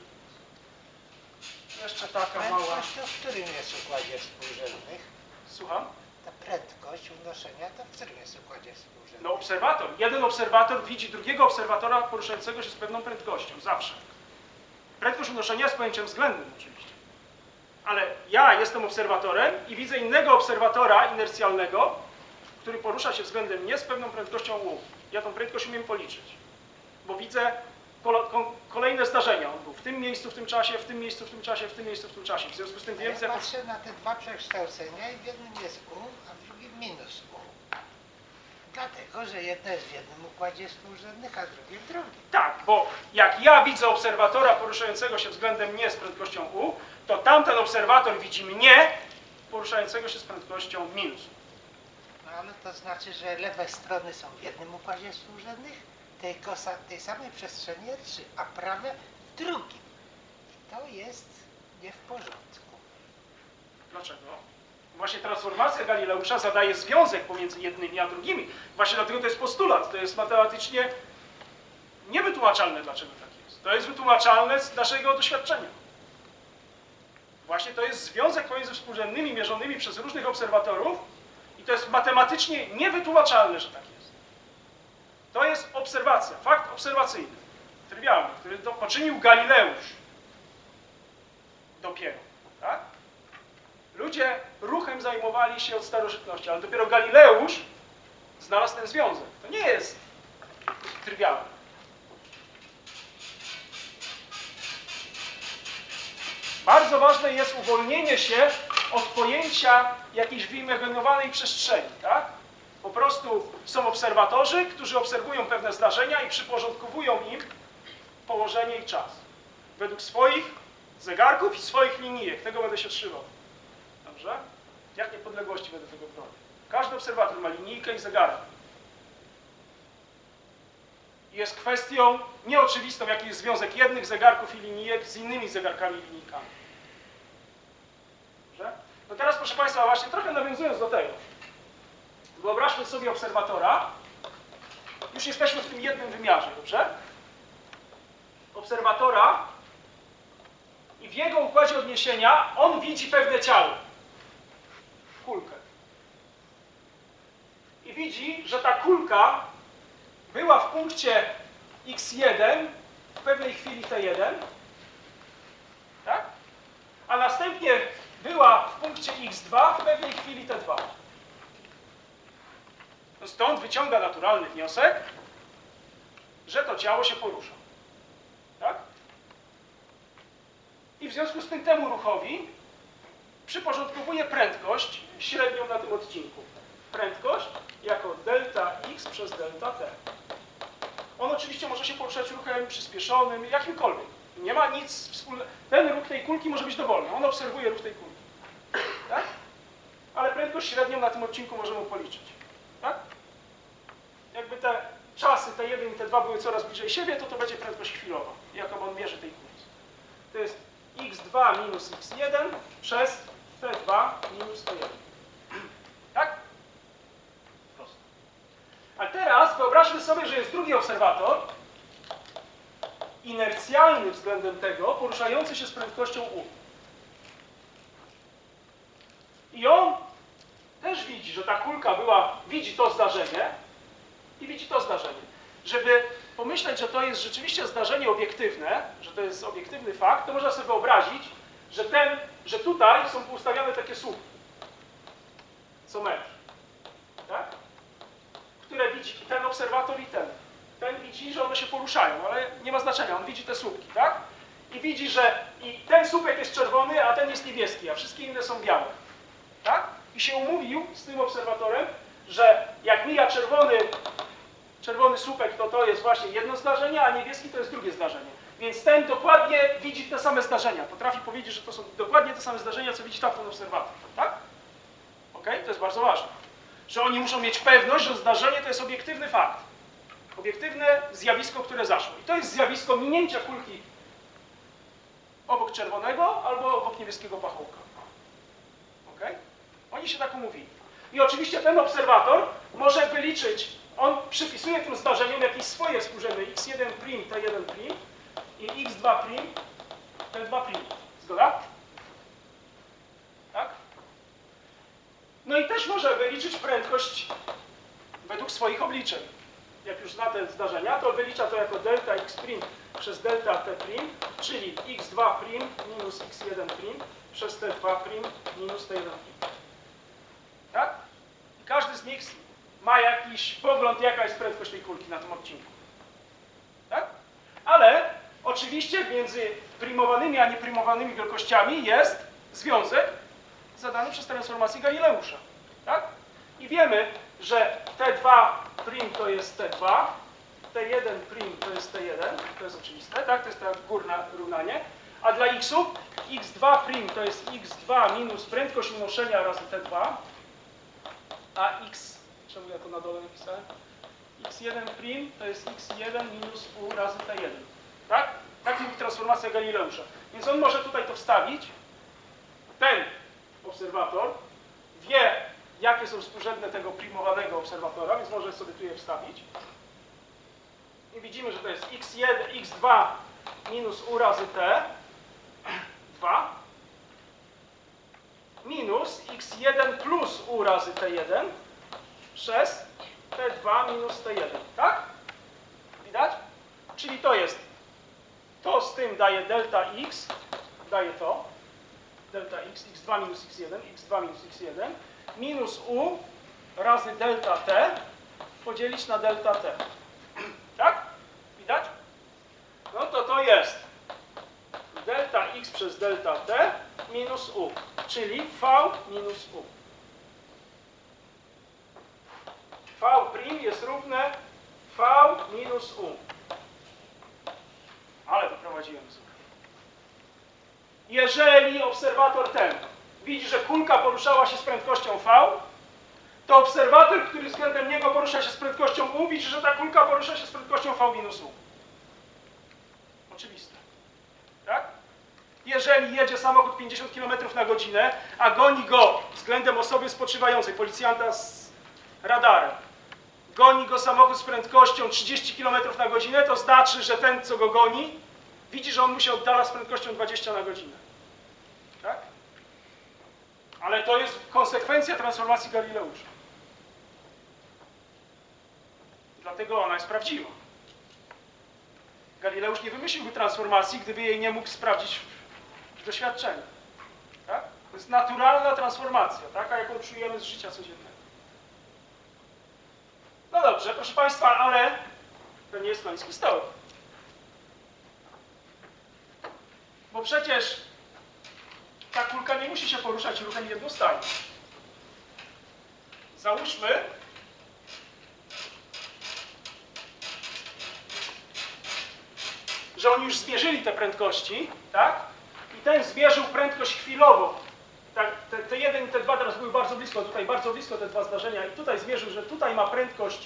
taka mała... Prędkość to w którym jest układzie współrzędnych? Słucham? Ta prędkość unoszenia to w którym jest układzie współrzędnych? No obserwator. Jeden obserwator widzi drugiego obserwatora poruszającego się z pewną prędkością. Zawsze. Prędkość unoszenia jest pojęciem względnym oczywiście. Ale ja jestem obserwatorem i widzę innego obserwatora inercjalnego, który porusza się względem mnie z pewną prędkością u. Ja tą prędkość umiem policzyć. Bo widzę kolejne zdarzenia. On był w tym miejscu, w tym czasie, w tym miejscu, w tym czasie, w tym miejscu, w tym czasie. W związku z tym wiem, Ja patrzę na te dwa przekształcenia i w jednym jest U, a w drugim minus U. Dlatego, że jedno jest w jednym układzie współrzędnych, a drugie w drugim. Tak, bo jak ja widzę obserwatora poruszającego się względem mnie z prędkością U, to tamten obserwator widzi mnie poruszającego się z prędkością minus. No ale to znaczy, że lewe strony są w jednym układzie współrzędnych, tej samej przestrzeni R3, a prawe w drugim. I to jest nie w porządku. Dlaczego? Właśnie transformacja Galileusza zadaje związek pomiędzy jednymi a drugimi. Właśnie dlatego to jest postulat. To jest matematycznie niewytłumaczalne, dlaczego tak jest. To jest wytłumaczalne z naszego doświadczenia. Właśnie to jest związek pomiędzy współrzędnymi mierzonymi przez różnych obserwatorów i to jest matematycznie niewytłumaczalne, że tak jest. To jest obserwacja, fakt obserwacyjny, trywialny, który poczynił Galileusz dopiero, tak? Ludzie ruchem zajmowali się od starożytności, ale dopiero Galileusz znalazł ten związek. To nie jest trywialne. Bardzo ważne jest uwolnienie się od pojęcia jakiejś wyimaginowanej przestrzeni, tak? Po prostu są obserwatorzy, którzy obserwują pewne zdarzenia i przyporządkowują im położenie i czas. Według swoich zegarków i swoich linijek. Tego będę się trzymał. Dobrze? Jak niepodległości będę tego bronił. Każdy obserwator ma linijkę i zegarek. Jest kwestią nieoczywistą, jaki jest związek jednych zegarków i linijek z innymi zegarkami i linijkami. Dobrze? No teraz, proszę Państwa, właśnie trochę nawiązując do tego. Wyobraźmy sobie obserwatora. Już jesteśmy w tym jednym wymiarze, dobrze? Obserwatora i w jego układzie odniesienia on widzi pewne ciało. Kulkę. I widzi, że ta kulka była w punkcie x1 w pewnej chwili t1, tak? A następnie była w punkcie x2 w pewnej chwili t2. No stąd wyciąga naturalny wniosek, że to ciało się porusza. Tak? I w związku z tym temu ruchowi przyporządkowuje prędkość średnią na tym odcinku. Prędkość jako delta x przez delta t. On oczywiście może się poruszać ruchem przyspieszonym, jakimkolwiek. Nie ma nic wspólnego. Ten ruch tej kulki może być dowolny. On obserwuje ruch tej kulki. Tak? Ale prędkość średnią na tym odcinku możemy policzyć. Tak? Jakby te czasy T1 i T2 były coraz bliżej siebie, to będzie prędkość chwilowa, jaką on mierzy tej kulki. To jest x2 minus x1 przez T2 minus T1. Tak? Prosto. A teraz wyobraźmy sobie, że jest drugi obserwator, inercjalny względem tego, poruszający się z prędkością u. I on też widzi, że ta kulka widzi to zdarzenie i widzi to zdarzenie. Żeby pomyśleć, że to jest rzeczywiście zdarzenie obiektywne, że to jest obiektywny fakt, to można sobie wyobrazić, że tutaj są poustawiane takie słupki co metr, tak? Które widzi ten obserwator i ten. Ten widzi, że one się poruszają, ale nie ma znaczenia, on widzi te słupki, tak? I widzi, że i ten słupek jest czerwony, a ten jest niebieski, a wszystkie inne są białe. Tak? I się umówił z tym obserwatorem, że jak mija czerwony słupek, to jest właśnie jedno zdarzenie, a niebieski to jest drugie zdarzenie. Więc ten dokładnie widzi te same zdarzenia. Potrafi powiedzieć, że to są dokładnie te same zdarzenia, co widzi tamten obserwator. Tak? Ok? To jest bardzo ważne. Że oni muszą mieć pewność, że zdarzenie to jest obiektywny fakt. Obiektywne zjawisko, które zaszło. I to jest zjawisko minięcia kulki obok czerwonego albo obok niebieskiego pachołka. Ok? Oni się tak umówili. I oczywiście ten obserwator może wyliczyć, on przypisuje tym zdarzeniom jakieś swoje współrzędne x1', t1' i x2', t2'. Zgoda? Tak? No i też może wyliczyć prędkość według swoich obliczeń. Jak już zna te zdarzenia, to wylicza to jako delta x' przez delta t', czyli x2' minus x1' przez t2' minus t1'. Tak? I każdy z nich ma jakiś pogląd, jaka jest prędkość tej kulki na tym odcinku. Tak? Ale oczywiście między primowanymi a nieprimowanymi wielkościami jest związek zadany przez transformację Galileusza. Tak? I wiemy, że T2' to jest T2, T1' to jest T1, to jest oczywiste, tak? To jest to górne równanie. A dla x'ów x2' to jest x2 minus prędkość unoszenia razy T2, a x, czemu ja to na dole napisałem? x1' to jest x1 minus u razy T1. Tak? Tak mówi transformacja Galileusza. Więc on może tutaj to wstawić. Ten obserwator wie, jakie są współrzędne tego primowanego obserwatora, więc może sobie tu je wstawić. I widzimy, że to jest x2 minus u razy t, 2, minus x1 plus u razy t1 przez t2 minus t1. Tak? Widać? Czyli to jest, to z tym daje delta x, daje to, delta x, x2 minus x1, x2 minus x1, minus u razy delta t podzielić na delta t. Tak? Widać? No to to jest delta x przez delta t minus u, czyli v minus u. V' jest równe v minus u. Ale wyprowadziłem z. Jeżeli obserwator ten widzi, że kulka poruszała się z prędkością v, to obserwator, który względem niego porusza się z prędkością u, widzi, że ta kulka porusza się z prędkością v minus u. Oczywiste. Tak? Jeżeli jedzie samochód 50 km na godzinę, a goni go względem osoby spoczywającej, policjanta z radarem, goni go samochód z prędkością 30 km na godzinę, to znaczy, że ten, co go goni, widzi, że on mu się oddala z prędkością 20 na godzinę. Tak? Ale to jest konsekwencja transformacji Galileusza. Dlatego ona jest prawdziwa. Galileusz nie wymyśliłby transformacji, gdyby jej nie mógł sprawdzić w doświadczeniu. Tak? To jest naturalna transformacja, taka, jaką czujemy z życia codziennego. No dobrze, proszę Państwa, ale to nie jest koniec historii. Bo przecież ta kulka nie musi się poruszać ruchem jednostajnym. Załóżmy, że oni już zmierzyli te prędkości, tak? I ten zmierzył prędkość chwilową. Tak, te 1 i te 2 teraz były bardzo blisko, tutaj bardzo blisko te dwa zdarzenia i tutaj zmierzył, że tutaj ma prędkość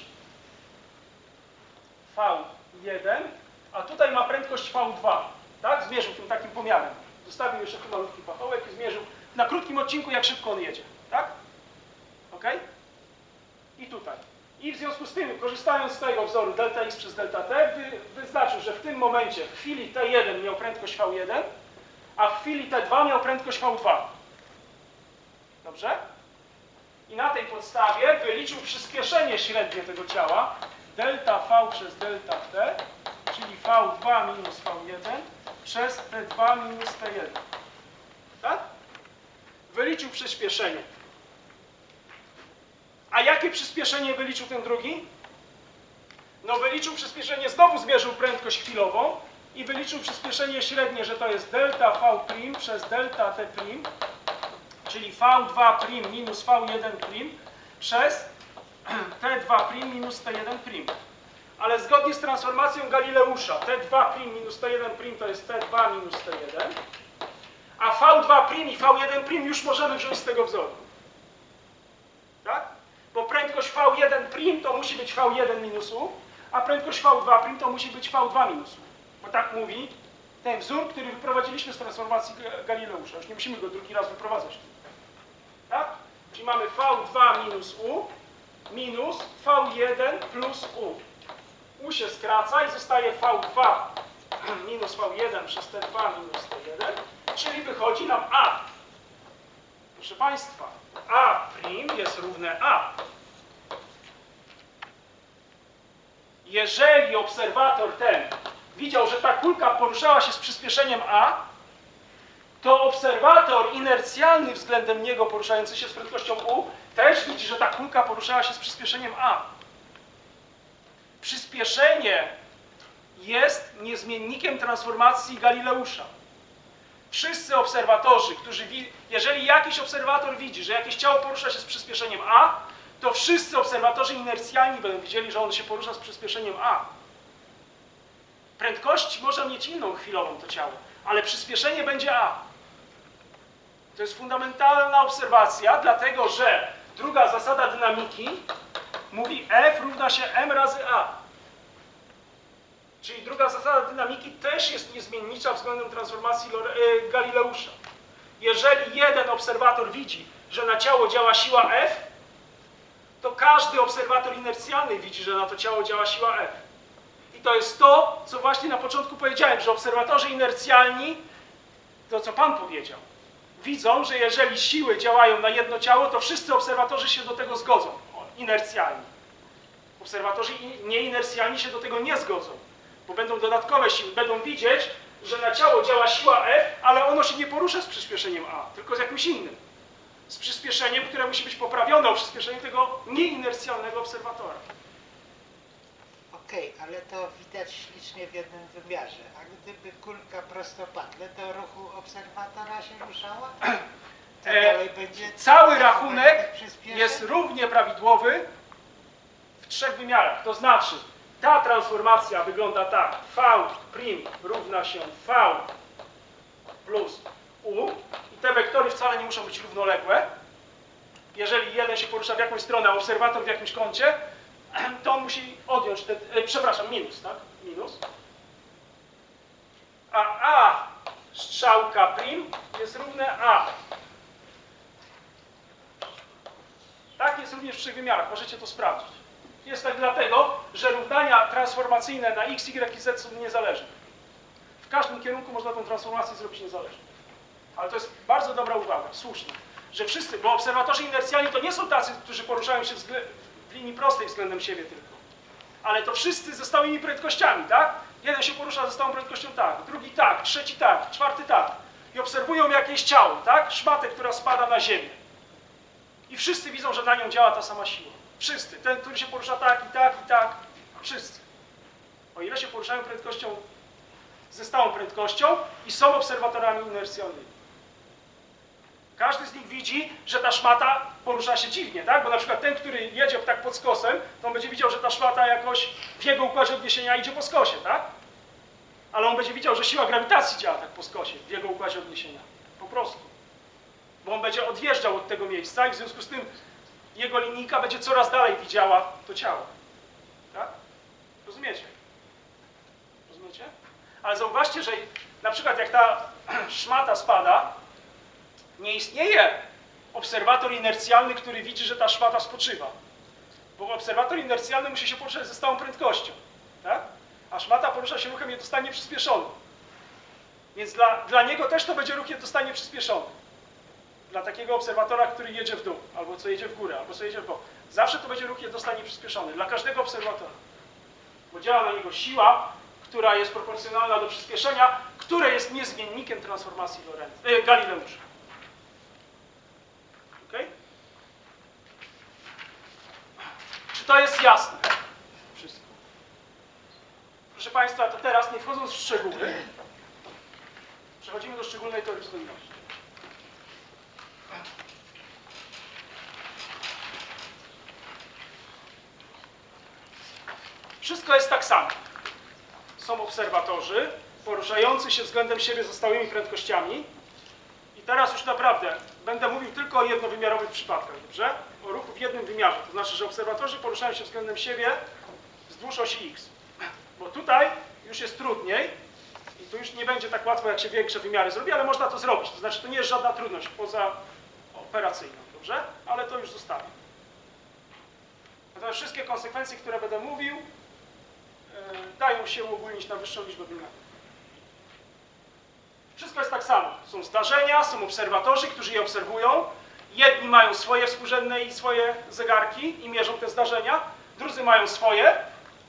V1, a tutaj ma prędkość V2. Tak? Zmierzył tym takim pomiarem. Zostawił jeszcze tu malutki pachołek i zmierzył na krótkim odcinku, jak szybko on jedzie. Tak? Ok? I tutaj. I w związku z tym, korzystając z tego wzoru delta x przez delta t, wyznaczył, że w tym momencie w chwili t1 miał prędkość v1, a w chwili t2 miał prędkość v2. Dobrze? I na tej podstawie wyliczył przyspieszenie średnie tego ciała delta v przez delta t, czyli v2 minus v1 przez t2 minus t1. Tak? Wyliczył przyspieszenie. A jakie przyspieszenie wyliczył ten drugi? No wyliczył przyspieszenie, znowu zmierzył prędkość chwilową i wyliczył przyspieszenie średnie, że to jest delta v' przez delta t', czyli v2' minus v1' przez t2' minus t1'. ale zgodnie z transformacją Galileusza T2' minus T1' to jest T2 minus T1, a V2' i V1' już możemy wziąć z tego wzoru. Tak? Bo prędkość V1' to musi być V1 minus U, a prędkość V2' to musi być V2 minus U. Bo tak mówi ten wzór, który wyprowadziliśmy z transformacji Galileusza. Już nie musimy go drugi raz wyprowadzać. Tak? Czyli mamy V2 minus U minus V1 plus U. U się skraca i zostaje V2 minus V1 przez T2 minus T1, czyli wychodzi nam A. Proszę Państwa, A' jest równe A. Jeżeli obserwator ten widział, że ta kulka poruszała się z przyspieszeniem A, to obserwator inercjalny względem niego poruszający się z prędkością U też widzi, że ta kulka poruszała się z przyspieszeniem A. Przyspieszenie jest niezmiennikiem transformacji Galileusza. Wszyscy obserwatorzy, jeżeli jakiś obserwator widzi, że jakieś ciało porusza się z przyspieszeniem A, to wszyscy obserwatorzy inercjalni będą widzieli, że on się porusza z przyspieszeniem A. Prędkość może mieć inną chwilową to ciało, ale przyspieszenie będzie A. To jest fundamentalna obserwacja, dlatego że druga zasada dynamiki mówi F równa się m razy A. Czyli druga zasada dynamiki też jest niezmiennicza względem transformacji Galileusza. Jeżeli jeden obserwator widzi, że na ciało działa siła F, to każdy obserwator inercjalny widzi, że na to ciało działa siła F. I to jest to, co właśnie na początku powiedziałem, że obserwatorzy inercjalni, to co Pan powiedział, widzą, że jeżeli siły działają na jedno ciało, to wszyscy obserwatorzy się do tego zgodzą, inercjalni. Obserwatorzy nieinercjalni się do tego nie zgodzą, bo będą dodatkowe siły, będą widzieć, że na ciało działa siła F, ale ono się nie porusza z przyspieszeniem A, tylko z jakimś innym. Z przyspieszeniem, które musi być poprawione o przyspieszenie tego nieinercjalnego obserwatora. Okej, ale to widać ślicznie w jednym wymiarze. A gdyby kulka prostopadle, to ruchu obserwatora się ruszała? To dalej będzie Cały rachunek tych przyspieszeń? jest równie prawidłowy w trzech wymiarach. To znaczy, ta transformacja wygląda tak. V' równa się V plus U. I te wektory wcale nie muszą być równoległe. Jeżeli jeden się porusza w jakąś stronę, a obserwator w jakimś kącie, to on musi odjąć ten, minus, tak? Minus. A strzałka prim jest równe A. Tak jest również w trzech wymiarach, możecie to sprawdzić. Jest tak dlatego, że równania transformacyjne na x, y i z są niezależne. W każdym kierunku można tę transformację zrobić niezależnie. Ale to jest bardzo dobra uwaga, słuszna, że wszyscy, bo obserwatorzy inercjalni to nie są tacy, którzy poruszają się w linii prostej względem siebie tylko. Ale to wszyscy ze stałymi prędkościami, tak? Jeden się porusza ze stałą prędkością tak, drugi tak, trzeci tak, czwarty tak. I obserwują jakieś ciało, tak? Szmatę, która spada na ziemię. I wszyscy widzą, że na nią działa ta sama siła. Wszyscy. Ten, który się porusza tak, i tak, i tak. Wszyscy. O ile się poruszają prędkością, ze stałą prędkością i są obserwatorami inercjalnymi. Każdy z nich widzi, że ta szmata porusza się dziwnie, tak? Bo na przykład ten, który jedzie tak pod skosem, to on będzie widział, że ta szmata jakoś w jego układzie odniesienia idzie po skosie, tak? Ale on będzie widział, że siła grawitacji działa tak po skosie, w jego układzie odniesienia. Po prostu. Bo on będzie odjeżdżał od tego miejsca i w związku z tym jego linijka będzie coraz dalej widziała to ciało. Tak? Rozumiecie? Rozumiecie? Ale zauważcie, że na przykład jak ta szmata spada, nie istnieje obserwator inercjalny, który widzi, że ta szmata spoczywa. Bo obserwator inercjalny musi się poruszać ze stałą prędkością. Tak? A szmata porusza się ruchem jednostronnie przyspieszonym. Więc dla niego też to będzie ruch jednostronnie przyspieszony. Dla takiego obserwatora, który jedzie w dół, albo co jedzie w górę, albo co jedzie w bok. Zawsze to będzie ruch jednostronnie przyspieszony. Dla każdego obserwatora. Bo działa na niego siła, która jest proporcjonalna do przyspieszenia, które jest niezmiennikiem transformacji Galileusza. Okay? Czy to jest jasne? Wszystko. Proszę Państwa, to teraz, nie wchodząc w szczegóły, przechodzimy do szczególnej teorii względności. Wszystko jest tak samo. Są obserwatorzy poruszający się względem siebie ze stałymi prędkościami. I teraz już naprawdę będę mówił tylko o jednowymiarowych przypadkach, dobrze? O ruchu w jednym wymiarze. To znaczy, że obserwatorzy poruszają się względem siebie wzdłuż osi X. Bo tutaj już jest trudniej i tu już nie będzie tak łatwo, jak się większe wymiary zrobi, ale można to zrobić. To znaczy, to nie jest żadna trudność poza operacyjną, dobrze? Ale to już zostawię. Natomiast wszystkie konsekwencje, które będę mówił, dają się uogólnić na wyższą liczbę wymiarów. Wszystko jest tak samo. Są zdarzenia, są obserwatorzy, którzy je obserwują. Jedni mają swoje współrzędne i swoje zegarki i mierzą te zdarzenia. Drudzy mają swoje.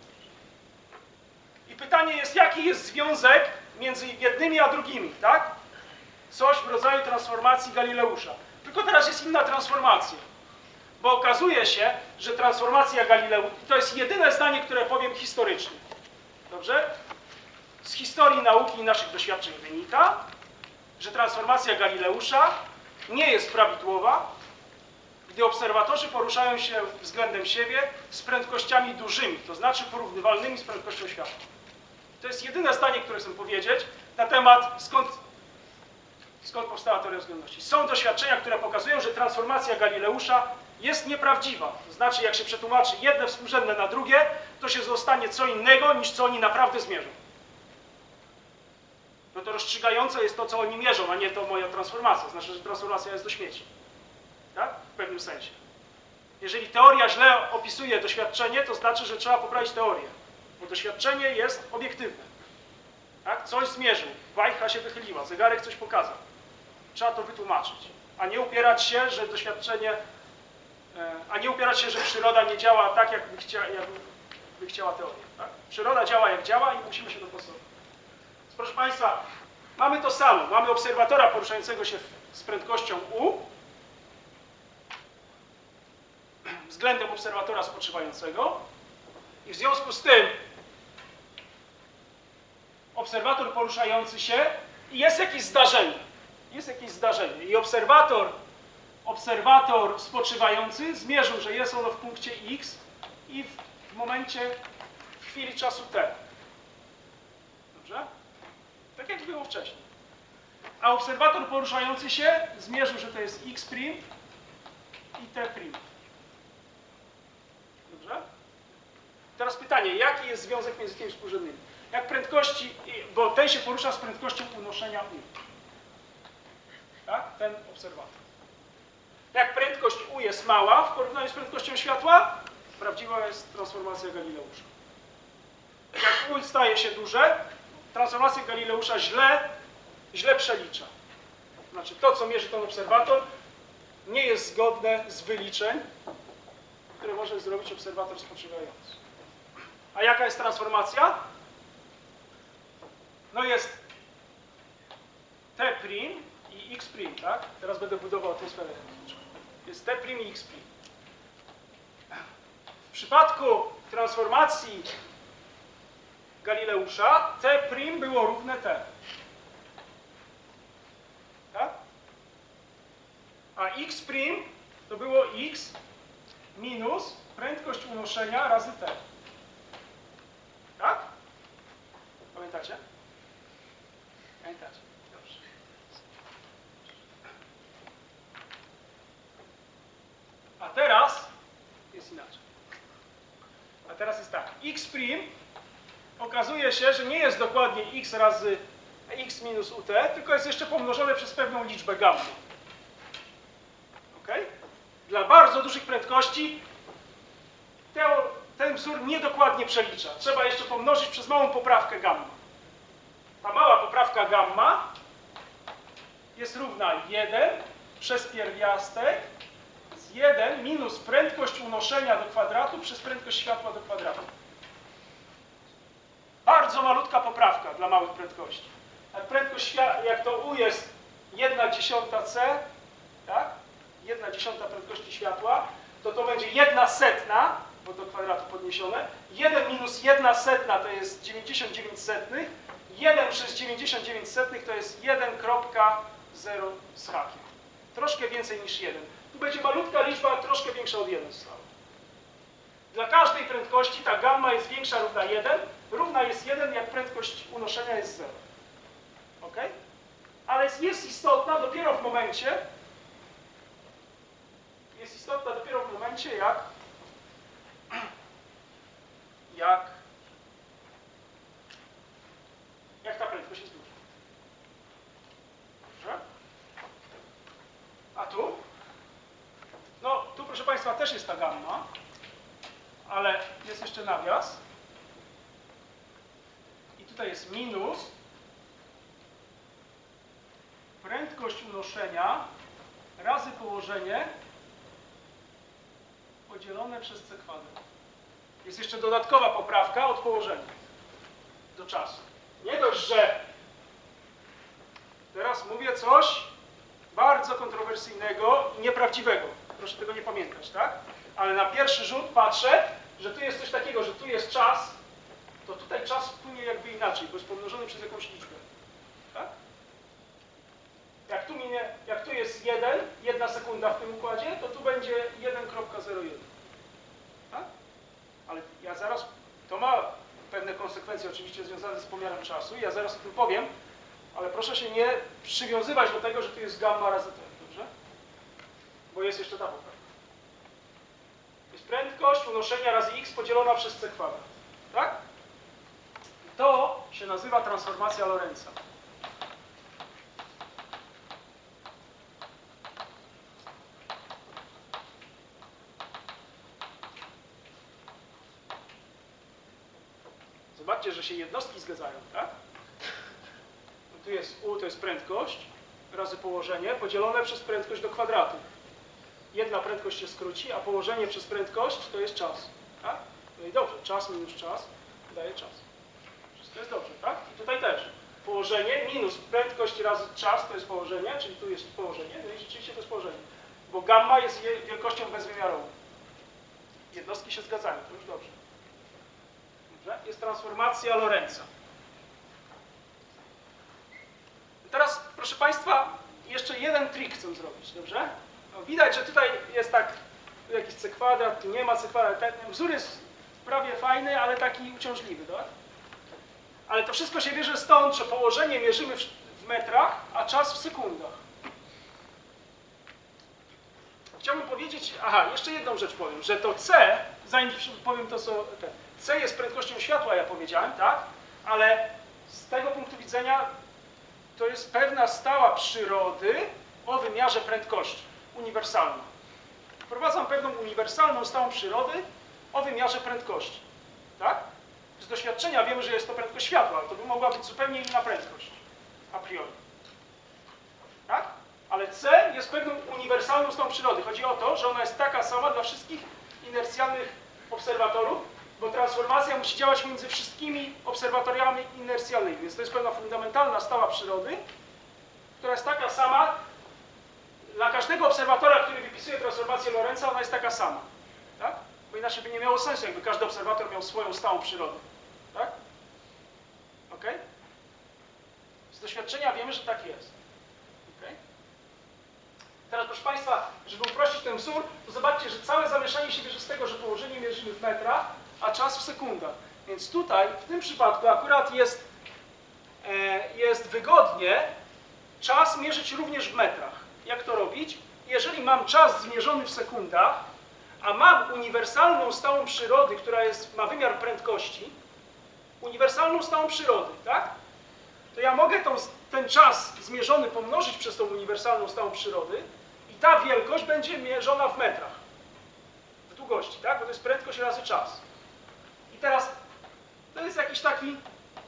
I pytanie jest, jaki jest związek między jednymi a drugimi, tak? Coś w rodzaju transformacji Galileusza. Tylko teraz jest inna transformacja. Bo okazuje się, że transformacja Galileusza, to jest jedyne zdanie, które powiem historycznie. Dobrze? Z historii nauki i naszych doświadczeń wynika, że transformacja Galileusza nie jest prawidłowa, gdy obserwatorzy poruszają się względem siebie z prędkościami dużymi, to znaczy porównywalnymi z prędkością światła. To jest jedyne zdanie, które chcę powiedzieć na temat, skąd powstała teoria względności. Są doświadczenia, które pokazują, że transformacja Galileusza jest nieprawdziwa. To znaczy, jak się przetłumaczy jedne współrzędne na drugie, to się zostanie co innego, niż co oni naprawdę zmierzą. No to rozstrzygające jest to, co oni mierzą, a nie to moja transformacja. Znaczy, że transformacja jest do śmieci. Tak? W pewnym sensie. Jeżeli teoria źle opisuje doświadczenie, to znaczy, że trzeba poprawić teorię. Bo doświadczenie jest obiektywne. Tak? Coś zmierzył, wajcha się wychyliła, zegarek coś pokazał. Trzeba to wytłumaczyć. A nie upierać się, że doświadczenie, że przyroda nie działa tak, jak by chciała teoria. Tak? Przyroda działa jak działa i musimy się dopasować. Proszę Państwa, mamy to samo. Mamy obserwatora poruszającego się z prędkością u względem obserwatora spoczywającego i w związku z tym obserwator poruszający się i jest jakieś zdarzenie. Jest jakieś zdarzenie i obserwator spoczywający zmierzył, że jest ono w punkcie X i w chwili czasu T. Dobrze? Tak jak było wcześniej. A obserwator poruszający się zmierzył, że to jest x' i t'. Dobrze? Teraz pytanie, jaki jest związek między tymi współrzędnymi? Jak prędkości, bo ten się porusza z prędkością unoszenia u. Tak? Ten obserwator. Jak prędkość u jest mała w porównaniu z prędkością światła, prawdziwa jest transformacja Galileusza. Jak u staje się duże, transformacja Galileusza źle przelicza. Znaczy to, co mierzy ten obserwator, nie jest zgodne z wyliczeń, które może zrobić obserwator spoczywający. A jaka jest transformacja? No jest T' i X', tak? Teraz będę budował atmosferę. Jest T' i X'. W przypadku transformacji Galileusza T' było równe T. Tak? A X' to było X minus prędkość unoszenia razy T. Tak? Pamiętacie? Pamiętacie. Dobrze. A teraz jest inaczej. A teraz jest tak. X' okazuje się, że nie jest dokładnie x razy x minus ut, tylko jest jeszcze pomnożone przez pewną liczbę gamma. Ok? Dla bardzo dużych prędkości ten wzór niedokładnie przelicza. Trzeba jeszcze pomnożyć przez małą poprawkę gamma. Ta mała poprawka gamma jest równa 1 przez pierwiastek z 1 minus prędkość unoszenia do kwadratu przez prędkość światła do kwadratu. Bardzo malutka poprawka dla małych prędkości. Jak to u jest 1/10 c, tak? 1/10 prędkości światła, to będzie 1/100, bo do kwadratu podniesione. 1 minus 1/100 to jest 99 setnych. 1 przez 99 setnych to jest 1,0 z hakiem. Troszkę więcej niż 1. Tu będzie malutka liczba, troszkę większa od 1 stała. Dla każdej prędkości ta gamma jest większa równa 1, równa jest 1, jak prędkość unoszenia jest 0. Ok? Ale jest istotna dopiero w momencie, jak ta prędkość jest duża. Dobrze? A tu? No, tu proszę Państwa też jest ta gamma, ale jest jeszcze nawias. I tutaj jest minus prędkość unoszenia razy położenie podzielone przez c kwadrat. Jest jeszcze dodatkowa poprawka od położenia do czasu. Nie dość, że teraz mówię coś bardzo kontrowersyjnego i nieprawdziwego. Proszę tego nie pamiętać, tak? Ale na pierwszy rzut patrzę, że tu jest coś takiego, że tu jest czas, to tutaj czas wpłynie jakby inaczej, bo jest pomnożony przez jakąś liczbę. Tak? Jak tu jest 1 sekunda w tym układzie, to tu będzie 1,01. Tak? Ale ja zaraz, to ma pewne konsekwencje oczywiście związane z pomiarem czasu, ja zaraz o tym powiem, ale proszę się nie przywiązywać do tego, że tu jest gamma razy t, dobrze? Bo jest jeszcze ta poprawka. Jest prędkość unoszenia razy x podzielona przez c kwadrat. Tak? I to się nazywa transformacja Lorentza. Zobaczcie, że się jednostki zgadzają, tak? No tu jest u, to jest prędkość razy położenie podzielone przez prędkość do kwadratu. Jedna prędkość się skróci, a położenie przez prędkość to jest czas. Tak? No i dobrze, czas minus czas daje czas. Wszystko jest dobrze, tak? I tutaj też. Położenie minus prędkość razy czas to jest położenie, czyli tu jest położenie, no i rzeczywiście to jest położenie. Bo gamma jest wielkością bezwymiarową. Jednostki się zgadzają, to już dobrze. Dobrze? Jest transformacja Lorentza. Teraz, proszę Państwa, jeszcze jeden trik chcę zrobić, dobrze? No, widać, że tutaj jest tak, tu jakiś c kwadrat, tu nie ma c kwadrat. Ten wzór jest prawie fajny, ale taki uciążliwy, tak? Ale to wszystko się bierze stąd, że położenie mierzymy w metrach, a czas w sekundach. Chciałbym powiedzieć, jeszcze jedną rzecz powiem, że to c, zanim powiem to, co c jest prędkością światła, ja powiedziałem, tak? Ale z tego punktu widzenia to jest pewna stała przyrody o wymiarze prędkości, uniwersalna. Wprowadzam pewną uniwersalną stałą przyrody o wymiarze prędkości. Tak? Z doświadczenia wiemy, że jest to prędkość światła, ale to by mogła być zupełnie inna prędkość a priori. Tak? Ale c jest pewną uniwersalną stałą przyrody. Chodzi o to, że ona jest taka sama dla wszystkich inercjalnych obserwatorów, bo transformacja musi działać między wszystkimi obserwatoriami inercjalnymi. Więc to jest pewna fundamentalna stała przyrody, która jest taka sama dla każdego obserwatora, który wypisuje transformację Lorentza, ona jest taka sama. Tak? Bo inaczej by nie miało sensu, jakby każdy obserwator miał swoją stałą przyrodę. Tak? Ok? Z doświadczenia wiemy, że tak jest. Okay? Teraz, proszę Państwa, żeby uprościć ten wzór, to zobaczcie, że całe zamieszanie się bierze z tego, że położenie mierzymy w metrach, a czas w sekundach. Więc tutaj, w tym przypadku akurat jest wygodnie czas mierzyć również w metrach. Jak to robić? Jeżeli mam czas zmierzony w sekundach, a mam uniwersalną stałą przyrody, która ma wymiar prędkości, uniwersalną stałą przyrody, tak? To ja mogę ten czas zmierzony pomnożyć przez tą uniwersalną stałą przyrody i ta wielkość będzie mierzona w metrach, w długości, tak? Bo to jest prędkość razy czas. I teraz to jest jakiś taki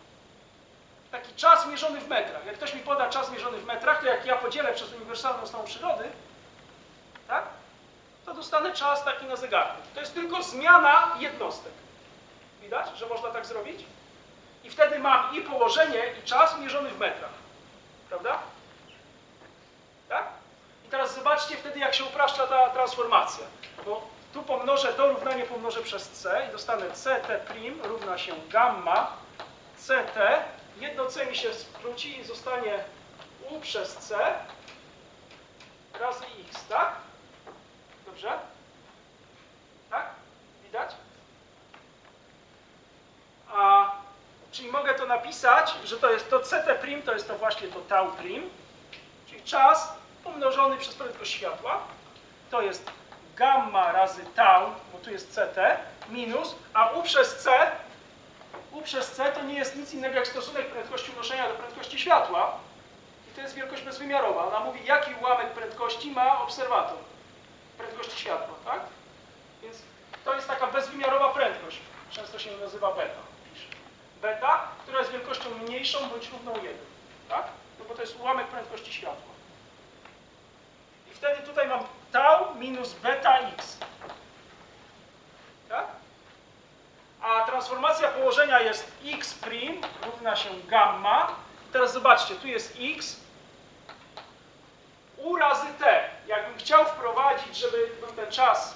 czas mierzony w metrach. Jak ktoś mi poda czas mierzony w metrach, to jak ja podzielę przez uniwersalną stałą przyrody, tak? To dostanę czas taki na zegarku. To jest tylko zmiana jednostek. Widać, że można tak zrobić? I wtedy mam i położenie, i czas mierzony w metrach. Prawda? Tak? I teraz zobaczcie wtedy, jak się upraszcza ta transformacja. Bo tu pomnożę, to równanie pomnożę przez c i dostanę ct' równa się gamma ct. Jedno c mi się skróci i zostanie u przez c razy x, tak? Dobrze? Tak? Widać? Czyli mogę to napisać, że to jest to CT', to jest to właśnie to tau', czyli czas pomnożony przez prędkość światła. To jest gamma razy tau, bo tu jest CT, minus, a U przez C to nie jest nic innego jak stosunek prędkości unoszenia do prędkości światła. I to jest wielkość bezwymiarowa. Ona mówi, jaki ułamek prędkości ma obserwator prędkości światła, tak? Więc to jest taka bezwymiarowa prędkość. Często się nazywa beta. Beta, która jest wielkością mniejszą bądź równą 1, tak? No bo to jest ułamek prędkości światła. I wtedy tutaj mam tau minus beta x. Tak? A transformacja położenia jest x' równa się gamma. I teraz zobaczcie, tu jest x u razy t. Jakbym chciał wprowadzić, żeby był ten czas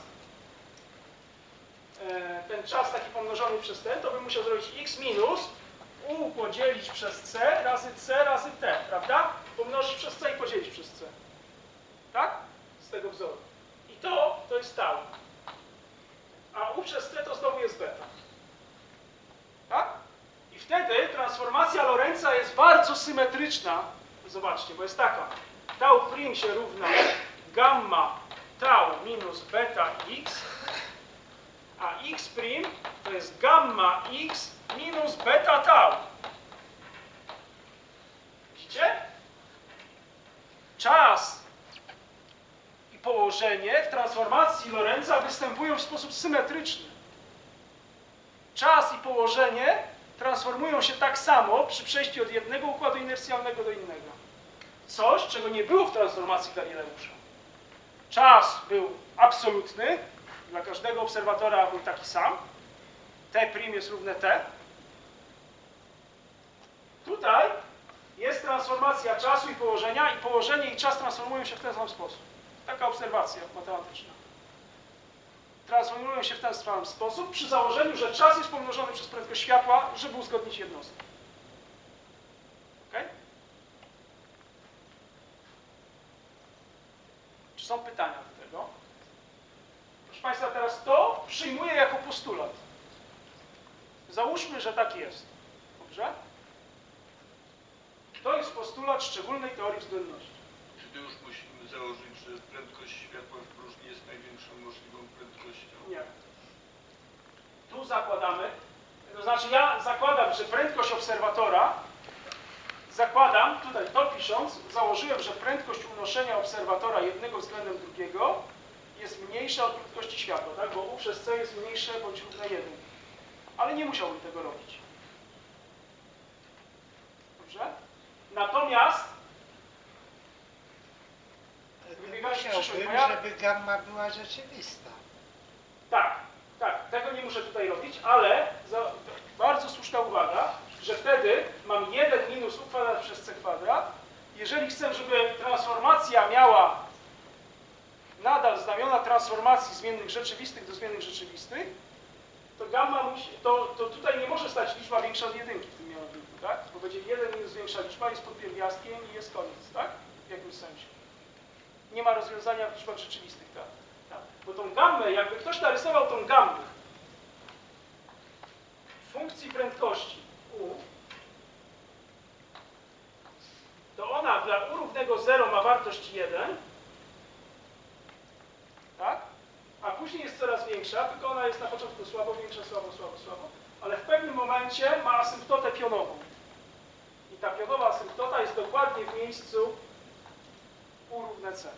taki pomnożony przez t, to bym musiał zrobić x minus u podzielić przez c razy t, prawda? Pomnożyć przez c i podzielić przez c. Tak? Z tego wzoru. I to jest tau. A u przez c to znowu jest beta. Tak? I wtedy transformacja Lorentza jest bardzo symetryczna. Zobaczcie, bo jest taka. Tau' się równa gamma tau minus beta x, a x' to jest gamma x minus beta tau. Widzicie? Czas i położenie w transformacji Lorentza występują w sposób symetryczny. Czas i położenie transformują się tak samo przy przejściu od jednego układu inercjalnego do innego. Coś, czego nie było w transformacji Galileusza. Czas był absolutny, dla każdego obserwatora był taki sam. T' jest równe T. Tutaj jest transformacja czasu i położenie i czas transformują się w ten sam sposób. Taka obserwacja matematyczna. Transformują się w ten sam sposób przy założeniu, że czas jest pomnożony przez prędkość światła, żeby uzgodnić jednostki. Ok? Czy są pytania do tego? Proszę Państwa, teraz to przyjmuję jako postulat. Załóżmy, że tak jest. Dobrze? To jest postulat szczególnej teorii względności. Czy tu już musimy założyć, że prędkość światła w próżni jest największą możliwą prędkością? Nie. Tu zakładamy, to znaczy ja zakładam, że prędkość obserwatora, tutaj to pisząc, założyłem, że prędkość unoszenia obserwatora jednego względem drugiego jest mniejsza od prędkości światła, tak? Bo U przez C jest mniejsze bądź równe 1. Ale nie musiałbym tego robić. Dobrze? Natomiast Musiałbym, żeby gamma była rzeczywista. Tak, tego nie muszę tutaj robić, ale bardzo słuszna uwaga, że wtedy mam 1 minus u kwadrat przez c kwadrat. Jeżeli chcę, żeby transformacja miała nadal znamiona transformacji zmiennych rzeczywistych do zmiennych rzeczywistych, to gamma to tutaj nie może stać liczba większa od jedynki w tym mianowniku, tak? Bo będzie 1 minus większa liczba, jest pod pierwiastkiem i jest koniec, tak? W jakimś sensie. Nie ma rozwiązania w liczbach rzeczywistych, tak? Bo tą gammę, jakby ktoś narysował tą gammę funkcji prędkości u, to ona dla u równego 0 ma wartość 1, tak? A później jest coraz większa, tylko ona jest na początku słabo większa, słabo, ale w pewnym momencie ma asymptotę pionową. I ta pionowa asymptota jest dokładnie w miejscu u równe c.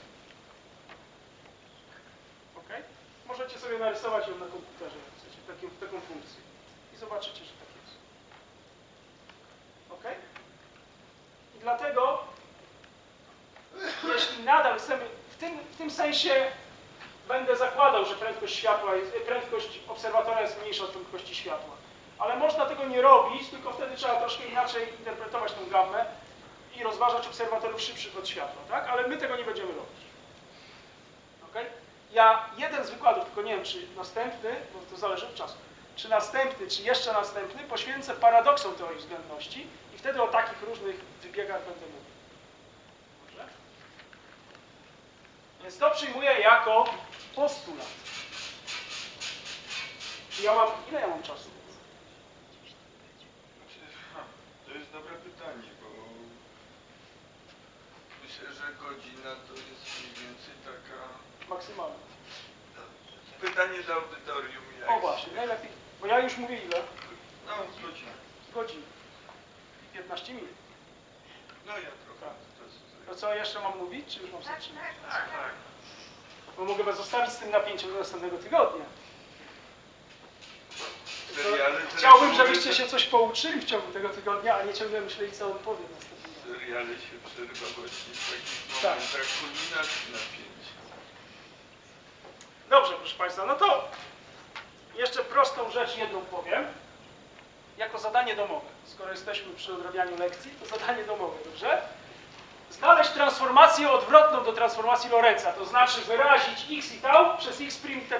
Ok? Możecie sobie narysować ją na komputerze, jak chcecie, taką funkcję. I zobaczycie, że tak jest. Ok? I dlatego, jeśli nadal chcemy, w tym sensie będę zakładał, że prędkość obserwatora jest mniejsza od prędkości światła. Ale można tego nie robić, tylko wtedy trzeba troszkę inaczej interpretować tą gammę i rozważać obserwatorów szybszych od światła, tak? Ale my tego nie będziemy robić. Okay? Ja jeden z wykładów, tylko nie wiem, czy następny, bo to zależy od czasu, czy następny, czy jeszcze następny, poświęcę paradoksom teorii względności i wtedy o takich różnych wybiegach będę mówił. Dobrze? Więc to przyjmuję jako postulat. Ile ja mam czasu? dobre pytanie, bo myślę, że godzina to jest mniej więcej taka... Maksymalnie. Pytanie do audytorium. Jak O właśnie, najlepiej. Bo ja już mówię ile? No, godzina. Godzin. I 15 minut. No ja trochę Tak. czasu To co, jeszcze mam mówić, czy już mam zaczynać? Tak, tak. Bo mogę was zostawić z tym napięciem do następnego tygodnia. Seriale z Chciałbym, reguły- żebyście się coś pouczyli w ciągu tego tygodnia, a nie ciągle myśleli, co on powie następnego. Seriale się przerywa właśnie w takich Tak. momentach kulminacji napięcia. Dobrze, proszę Państwa, no to jeszcze prostą rzecz jedną powiem. Jako zadanie domowe. Skoro jesteśmy przy odrabianiu lekcji, to zadanie domowe, dobrze? Znaleźć transformację odwrotną do transformacji Lorenza, to znaczy wyrazić x i tau przez x' i t'.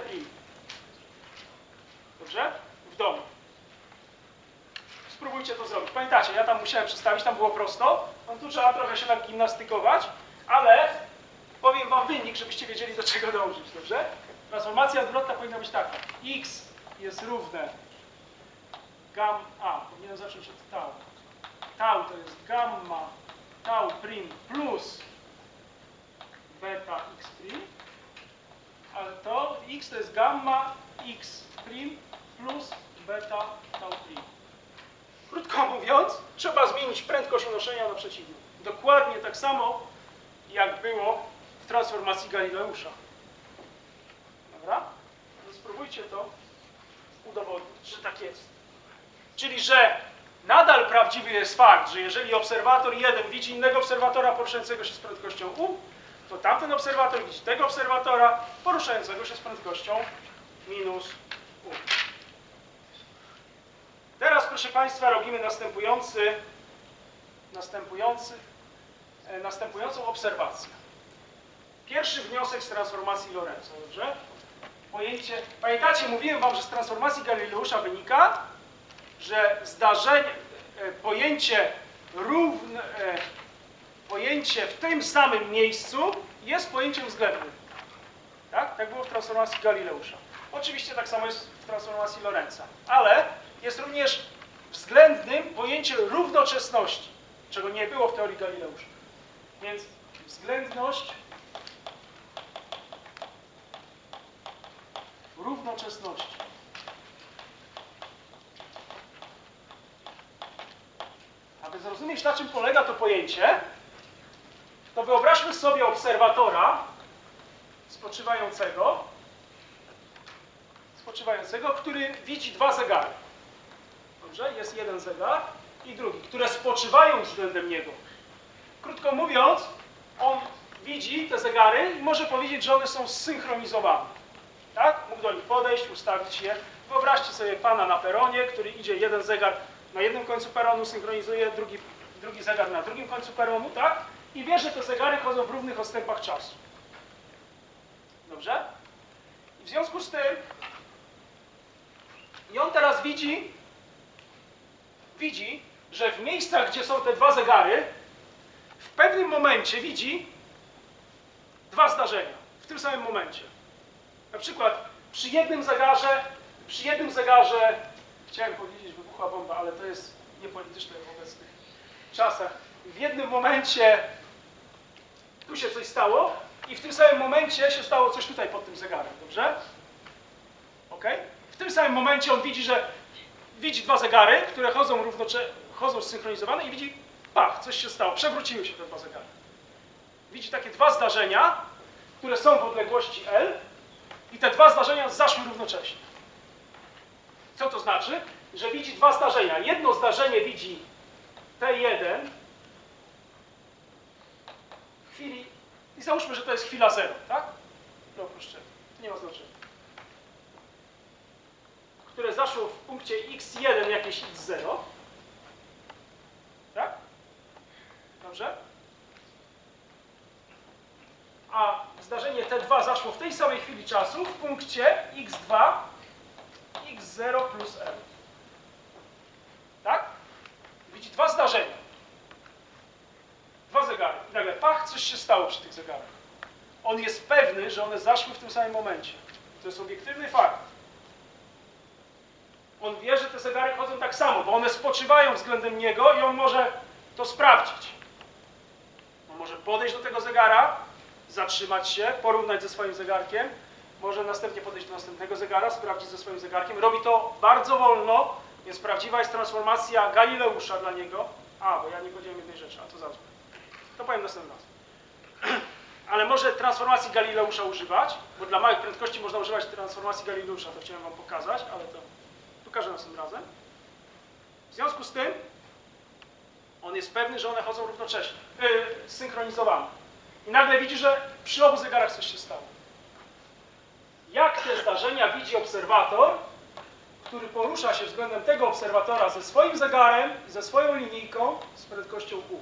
Dobrze? W domu. Spróbujcie to zrobić. Pamiętacie, ja tam musiałem przestawić, tam było prosto. No tu trzeba trochę się nagimnastykować, ale powiem wam wynik, żebyście wiedzieli, do czego dążyć, dobrze? Transformacja odwrotna powinna być taka. X jest równe gamma, powinienem zacząć od tau. Tau to jest gamma tau prim plus beta x prim, ale to x to jest gamma x prim plus beta tau prim. Krótko mówiąc, trzeba zmienić prędkość unoszenia na przeciwną. Dokładnie tak samo, jak było w transformacji Galileusza. Dobra? No spróbujcie to udowodnić, że tak jest. Czyli, że nadal prawdziwy jest fakt, że jeżeli obserwator 1 widzi innego obserwatora poruszającego się z prędkością u, to tamten obserwator widzi tego obserwatora poruszającego się z prędkością minus u. Teraz, proszę Państwa, robimy następującą obserwację. Pierwszy wniosek z transformacji Lorenza, dobrze? Pamiętacie, mówiłem wam, że z transformacji Galileusza wynika, że pojęcie w tym samym miejscu jest pojęciem względnym. Tak? Tak było w transformacji Galileusza. Oczywiście tak samo jest w transformacji Lorenza. Ale jest również względnym pojęcie równoczesności, czego nie było w teorii Galileusza. Więc względność równoczesności. Aby zrozumieć, na czym polega to pojęcie, to wyobraźmy sobie obserwatora spoczywającego, który widzi dwa zegary. Dobrze? Jest jeden zegar i drugi, które spoczywają względem niego. Krótko mówiąc, on widzi te zegary i może powiedzieć, że one są zsynchronizowane. Tak? Mógł do nich podejść, ustawić je. Wyobraźcie sobie pana na peronie, który idzie, jeden zegar na jednym końcu peronu synchronizuje, drugi zegar na drugim końcu peronu, tak? I wie, że te zegary chodzą w równych odstępach czasu. Dobrze? I w związku z tym i on teraz widzi, że w miejscach, gdzie są te dwa zegary, w pewnym momencie widzi dwa zdarzenia. W tym samym momencie. Na przykład przy jednym zegarze, chciałem powiedzieć wybuchła bomba, ale to jest niepolityczne w obecnych czasach. W jednym momencie tu się coś stało i w tym samym momencie się stało coś tutaj pod tym zegarem, dobrze? Ok? W tym samym momencie on widzi, że widzi dwa zegary, które chodzą zsynchronizowane i widzi, pach, coś się stało, przewróciły się te dwa zegary. Widzi takie dwa zdarzenia, które są w odległości L i te dwa zdarzenia zaszły równocześnie. Co to znaczy? Że widzi dwa zdarzenia. Jedno zdarzenie widzi T1 w chwili, i załóżmy, że to jest chwila 0, tak? Do uproszczenia, nie ma znaczenia. Które zaszło w punkcie x1 jakieś x0. Tak? Dobrze? A zdarzenie T2 zaszło w tej samej chwili czasu w punkcie x2 x0 plus L. Tak? Widzi dwa zdarzenia. Dwa zegary. I nagle, pach, coś się stało przy tych zegarach. On jest pewny, że one zaszły w tym samym momencie. To jest obiektywny fakt. On wie, że te zegary chodzą tak samo, bo one spoczywają względem niego i on może to sprawdzić. On może podejść do tego zegara, zatrzymać się, porównać ze swoim zegarkiem, może następnie podejść do następnego zegara, sprawdzić ze swoim zegarkiem. Robi to bardzo wolno, więc prawdziwa jest transformacja Galileusza dla niego. A, bo ja nie powiedziałem jednej rzeczy, a to zaraz. To powiem następnym razem. Ale może transformacji Galileusza używać, bo dla małych prędkości można używać transformacji Galileusza, to chciałem wam pokazać, ale to pokażę następnym razem. W związku z tym on jest pewny, że one chodzą równocześnie, synchronizowane. I nagle widzi, że przy obu zegarach coś się stało. Jak te zdarzenia widzi obserwator, który porusza się względem tego obserwatora ze swoim zegarem i ze swoją linijką z prędkością u.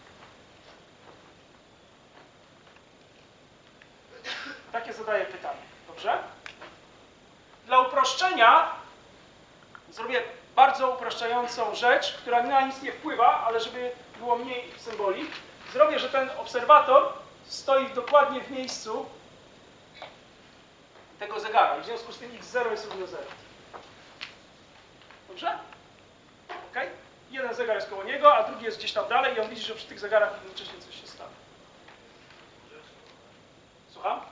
Takie zadaję pytanie. Dobrze? Dla uproszczenia zrobię bardzo upraszczającą rzecz, która na nic nie wpływa, ale żeby było mniej symboli. Zrobię, że ten obserwator stoi dokładnie w miejscu tego zegara i w związku z tym x0 jest równe 0. Dobrze? Ok? Jeden zegar jest koło niego, a drugi jest gdzieś tam dalej i on widzi, że przy tych zegarach jednocześnie coś się stało. Słucham?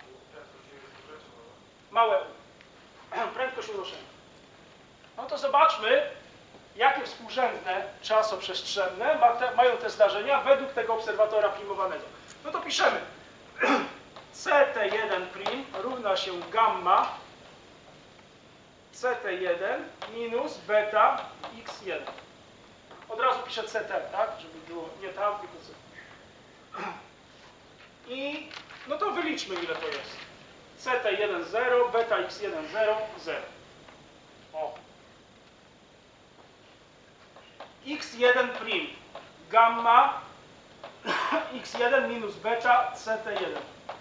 Małe u. Prędkość unoszenia. No to zobaczmy, jakie współrzędne czasoprzestrzenne mają te zdarzenia według tego obserwatora primowanego. No to piszemy. CT1' równa się gamma CT1 minus beta x1. Od razu piszę CT, tak? Żeby było nie tam, tylko CT. I no to wyliczmy, ile to jest. CT1 0, beta x1 0, 0. O. x1' gamma x1 minus beta CT1.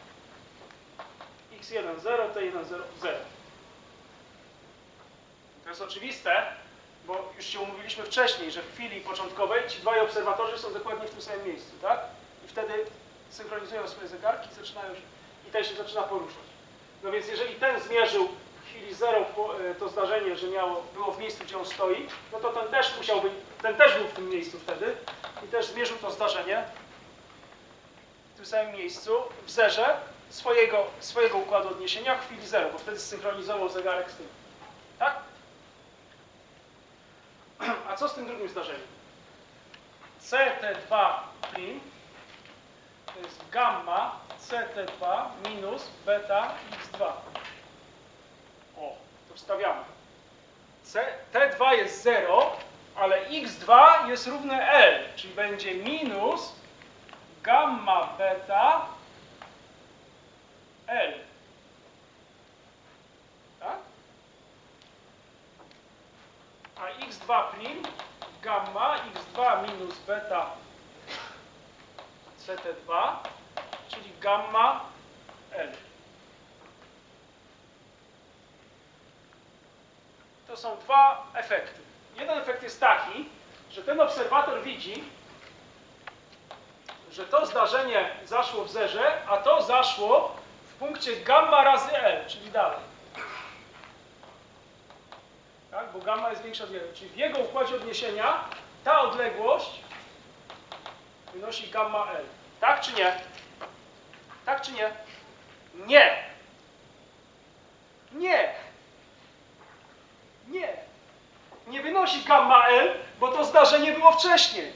x1 0, t1 0, 0. To jest oczywiste, bo już się umówiliśmy wcześniej, że w chwili początkowej ci dwaj obserwatorzy są dokładnie w tym samym miejscu, tak? I wtedy synchronizują swoje zegarki i ten się zaczyna poruszać. No więc jeżeli ten zmierzył w chwili 0 to zdarzenie, że było w miejscu, gdzie on stoi, no to ten też był w tym miejscu wtedy i też zmierzył to zdarzenie w tym samym miejscu w zerze swojego układu odniesienia w chwili 0, bo wtedy zsynchronizował zegarek z tym. Tak? A co z tym drugim zdarzeniem? CT2' to jest gamma CT2 minus beta x2. O, to wstawiamy. T2 jest 0, ale x2 jest równe L, czyli będzie minus gamma beta L. Tak? A x2' gamma x2 minus beta CT2, czyli gamma L. To są dwa efekty. Jeden efekt jest taki, że ten obserwator widzi, że to zdarzenie zaszło w zerze, a to zaszło w punkcie gamma razy L, czyli dalej. Tak? Bo gamma jest większa od 1. Czyli w jego układzie odniesienia ta odległość wynosi gamma L. Tak czy nie? Tak czy nie? Nie! Nie! Nie! Nie wynosi gamma L, bo to zdarzenie było wcześniej.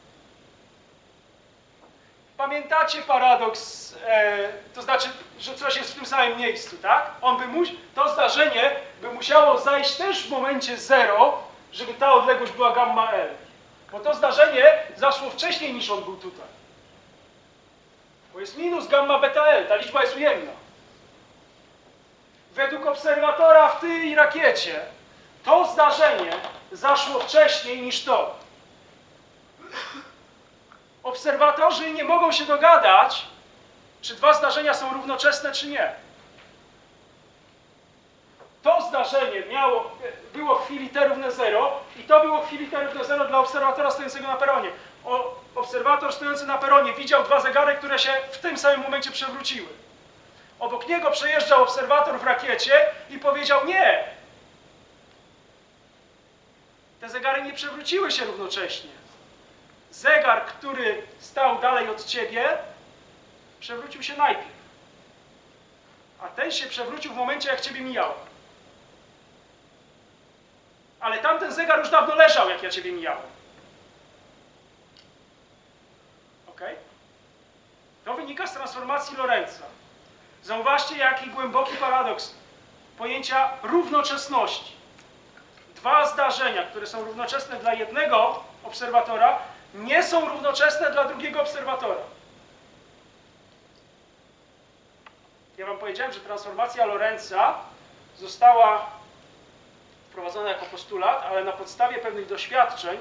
Pamiętacie paradoks, to znaczy, że coś jest w tym samym miejscu, tak? To zdarzenie by musiało zajść też w momencie 0, żeby ta odległość była gamma L. Bo to zdarzenie zaszło wcześniej niż on był tutaj. Bo jest minus gamma beta L, ta liczba jest ujemna. Według obserwatora w tej rakiecie to zdarzenie zaszło wcześniej niż to. Obserwatorzy nie mogą się dogadać, czy dwa zdarzenia są równoczesne, czy nie. To zdarzenie było w chwili t równe 0 i to było w chwili t równe 0 dla obserwatora stojącego na peronie. Obserwator stojący na peronie widział dwa zegary, które się w tym samym momencie przewróciły. Obok niego przejeżdżał obserwator w rakiecie i powiedział: nie! zegary nie przewróciły się równocześnie. Zegar, który stał dalej od ciebie, przewrócił się najpierw. A ten się przewrócił w momencie, jak ciebie mijał. Ale tamten zegar już dawno leżał, jak ja ciebie mijałem. Ok? To wynika z transformacji Lorentza. Zauważcie, jaki głęboki paradoks pojęcia równoczesności. Dwa zdarzenia, które są równoczesne dla jednego obserwatora, nie są równoczesne dla drugiego obserwatora. Ja wam powiedziałem, że transformacja Lorentza została wprowadzona jako postulat, ale na podstawie pewnych doświadczeń,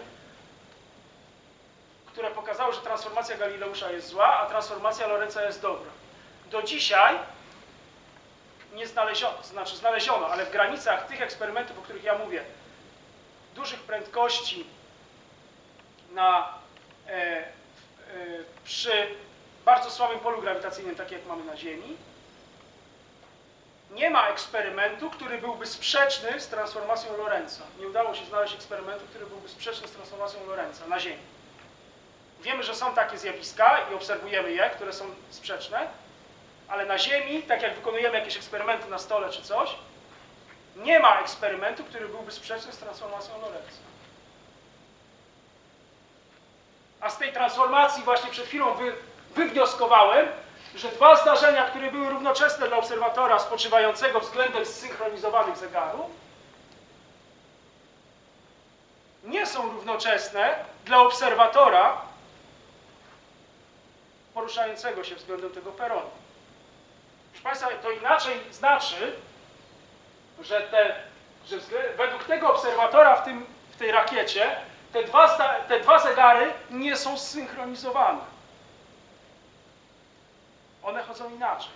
które pokazały, że transformacja Galileusza jest zła, a transformacja Lorentza jest dobra. Do dzisiaj nie znaleziono, znaczy znaleziono, ale w granicach tych eksperymentów, o których ja mówię, dużych prędkości przy bardzo słabym polu grawitacyjnym, tak jak mamy na Ziemi, nie ma eksperymentu, który byłby sprzeczny z transformacją Lorentza. Nie udało się znaleźć eksperymentu, który byłby sprzeczny z transformacją Lorentza na Ziemi. Wiemy, że są takie zjawiska i obserwujemy je, które są sprzeczne, ale na Ziemi, tak jak wykonujemy jakieś eksperymenty na stole czy coś, nie ma eksperymentu, który byłby sprzeczny z transformacją Lorentza. A z tej transformacji właśnie przed chwilą wywnioskowałem, że dwa zdarzenia, które były równoczesne dla obserwatora spoczywającego względem zsynchronizowanych zegarów, nie są równoczesne dla obserwatora poruszającego się względem tego peronu. Proszę Państwa, to inaczej znaczy, że według tego obserwatora w tej rakiecie te dwa zegary nie są zsynchronizowane. One chodzą inaczej.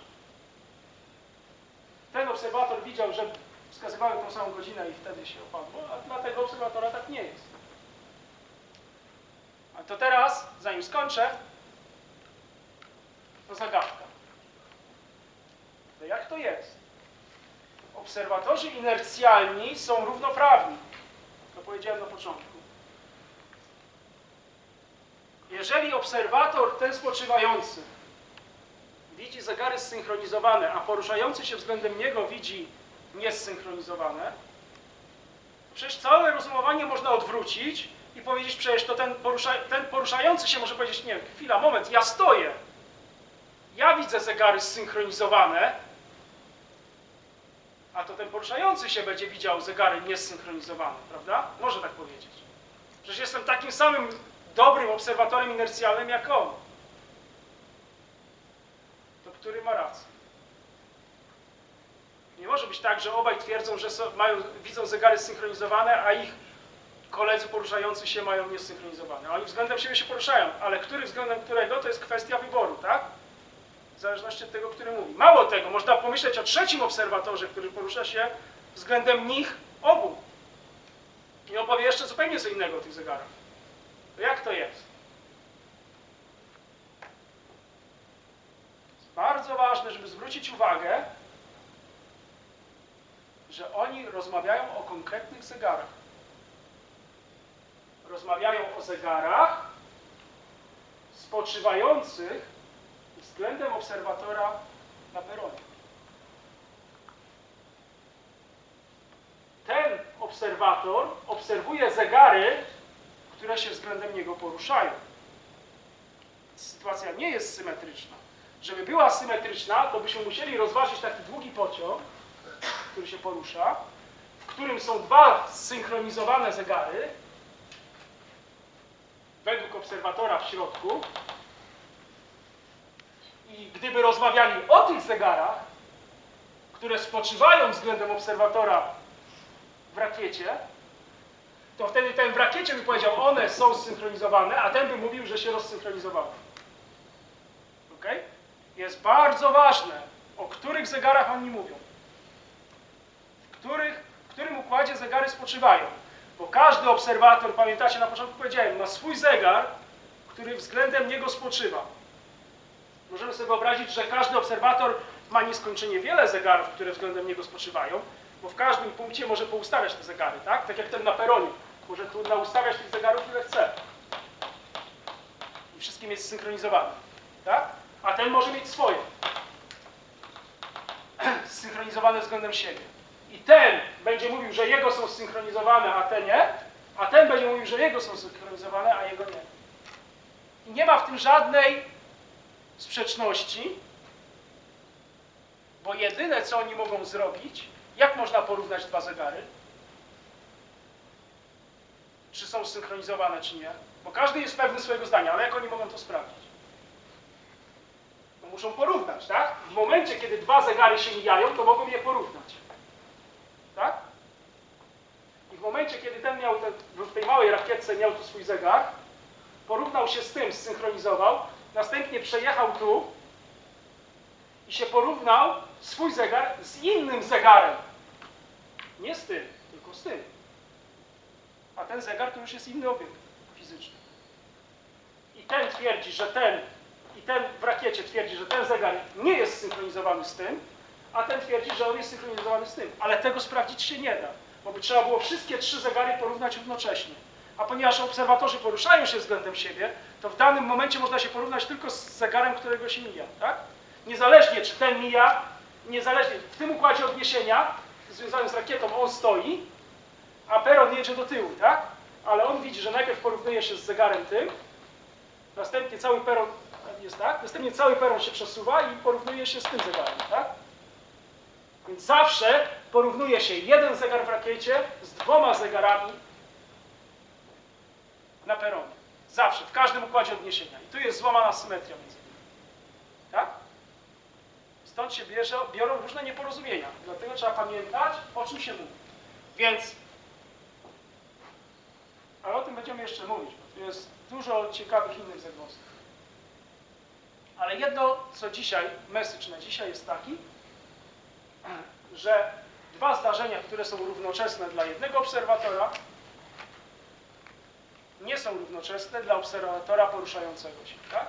Ten obserwator widział, że wskazywały tą samą godzinę i wtedy się opadło, a dla tego obserwatora tak nie jest. A to teraz, zanim skończę, to zagadka. To jak to jest? Obserwatorzy inercjalni są równoprawni. To powiedziałem na początku. Jeżeli obserwator ten spoczywający widzi zegary zsynchronizowane, a poruszający się względem niego widzi niezsynchronizowane, to przecież całe rozumowanie można odwrócić i powiedzieć, przecież to ten poruszający się może powiedzieć, nie, chwila, moment, ja stoję. Ja widzę zegary zsynchronizowane, a to ten poruszający się będzie widział zegary niezsynchronizowane, prawda? Może tak powiedzieć. Przecież jestem takim samym dobrym obserwatorem inercjalnym jak on. To który ma rację? Nie może być tak, że obaj twierdzą, że widzą zegary zsynchronizowane, a ich koledzy poruszający się mają niezsynchronizowane. Oni względem siebie się poruszają, ale który względem którego, to jest kwestia wyboru, tak? W zależności od tego, który mówi. Mało tego, można pomyśleć o trzecim obserwatorze, który porusza się względem nich obu. I opowie jeszcze zupełnie co innego o tych zegarach. To jak to jest? Jest bardzo ważne, żeby zwrócić uwagę, że oni rozmawiają o konkretnych zegarach. Rozmawiają o zegarach spoczywających względem obserwatora na peronie. Ten obserwator obserwuje zegary, które się względem niego poruszają. Sytuacja nie jest symetryczna. Żeby była symetryczna, to byśmy musieli rozważyć taki długi pociąg, który się porusza, w którym są dwa zsynchronizowane zegary, według obserwatora w środku. I gdyby rozmawiali o tych zegarach, które spoczywają względem obserwatora w rakiecie, to wtedy ten w rakiecie by powiedział, one są zsynchronizowane, a ten by mówił, że się rozsynchronizowały. Ok? Jest bardzo ważne, o których zegarach oni mówią. W którym układzie zegary spoczywają. Bo każdy obserwator, pamiętacie, na początku powiedziałem, ma swój zegar, który względem niego spoczywa. Możemy sobie wyobrazić, że każdy obserwator ma nieskończenie wiele zegarów, które względem niego spoczywają, bo w każdym punkcie może poustawiać te zegary, tak? Tak jak ten na peronie. Może tu naustawiać tych zegarów ile chce. I wszystkim jest zsynchronizowane. Tak? A ten może mieć swoje. Zsynchronizowane względem siebie. I ten będzie mówił, że jego są zsynchronizowane, a te nie. A ten będzie mówił, że jego są zsynchronizowane, a jego nie. I nie ma w tym żadnej sprzeczności, bo jedyne, co oni mogą zrobić, jak można porównać dwa zegary? Czy są zsynchronizowane, czy nie? Bo każdy jest pewny swojego zdania, ale jak oni mogą to sprawdzić? No muszą porównać, tak? W momencie, kiedy dwa zegary się mijają, to mogą je porównać. Tak? I w momencie, kiedy ten miał, w tej małej rakietce miał tu swój zegar, porównał się z tym, zsynchronizował, następnie przejechał tu i się porównał swój zegar z innym zegarem. Nie z tym, tylko z tym. A ten zegar to już jest inny obiekt fizyczny. I ten twierdzi, że i ten w rakiecie twierdzi, że ten zegar nie jest synchronizowany z tym, a ten twierdzi, że on jest synchronizowany z tym. Ale tego sprawdzić się nie da, bo by trzeba było wszystkie trzy zegary porównać równocześnie. A ponieważ obserwatorzy poruszają się względem siebie, to w danym momencie można się porównać tylko z zegarem, którego się mija. Tak? Niezależnie czy ten mija, niezależnie w tym układzie odniesienia związanym z rakietą on stoi, a peron jedzie do tyłu, tak? Ale on widzi, że najpierw porównuje się z zegarem tym, następnie cały peron jest tak, następnie cały peron się przesuwa i porównuje się z tym zegarem, tak? Więc zawsze porównuje się jeden zegar w rakiecie z dwoma zegarami na peronie. Zawsze, w każdym układzie odniesienia. I tu jest złamana symetria między nimi. Tak? Stąd się biorą różne nieporozumienia. Dlatego trzeba pamiętać, o czym się mówi. Więc, ale o tym będziemy jeszcze mówić, bo tu jest dużo ciekawych innych zagwozdek. Ale jedno, co dzisiaj, message na dzisiaj jest taki, że dwa zdarzenia, które są równoczesne dla jednego obserwatora, nie są równoczesne dla obserwatora poruszającego się. Tak?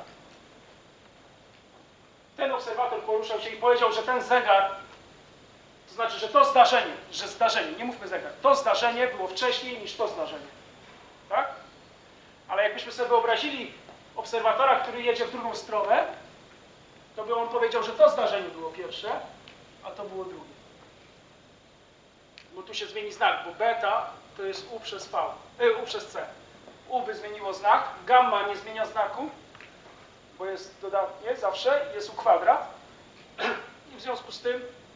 Ten obserwator poruszał się i powiedział, że ten zegar, to znaczy, że to zdarzenie, nie mówmy zegar, to zdarzenie było wcześniej niż to zdarzenie. Tak? Ale jakbyśmy sobie wyobrazili obserwatora, który jedzie w drugą stronę, to by on powiedział, że to zdarzenie było pierwsze, a to było drugie. Bo tu się zmieni znak, bo beta to jest U przez C. U by zmieniło znak, gamma nie zmienia znaku, bo jest dodatnie zawsze, jest U kwadrat. I w związku z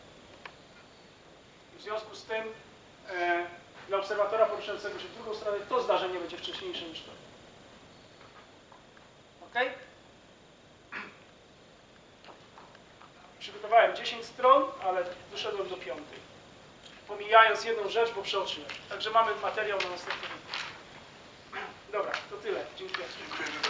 tym dla obserwatora poruszającego się w drugą stronę to zdarzenie będzie wcześniejsze niż to. Ok? Przygotowałem 10 stron, ale doszedłem do 5. Pomijając jedną rzecz, bo przeoczyłem. Także mamy materiał na następny. Dobra, to tyle. Dziękuję.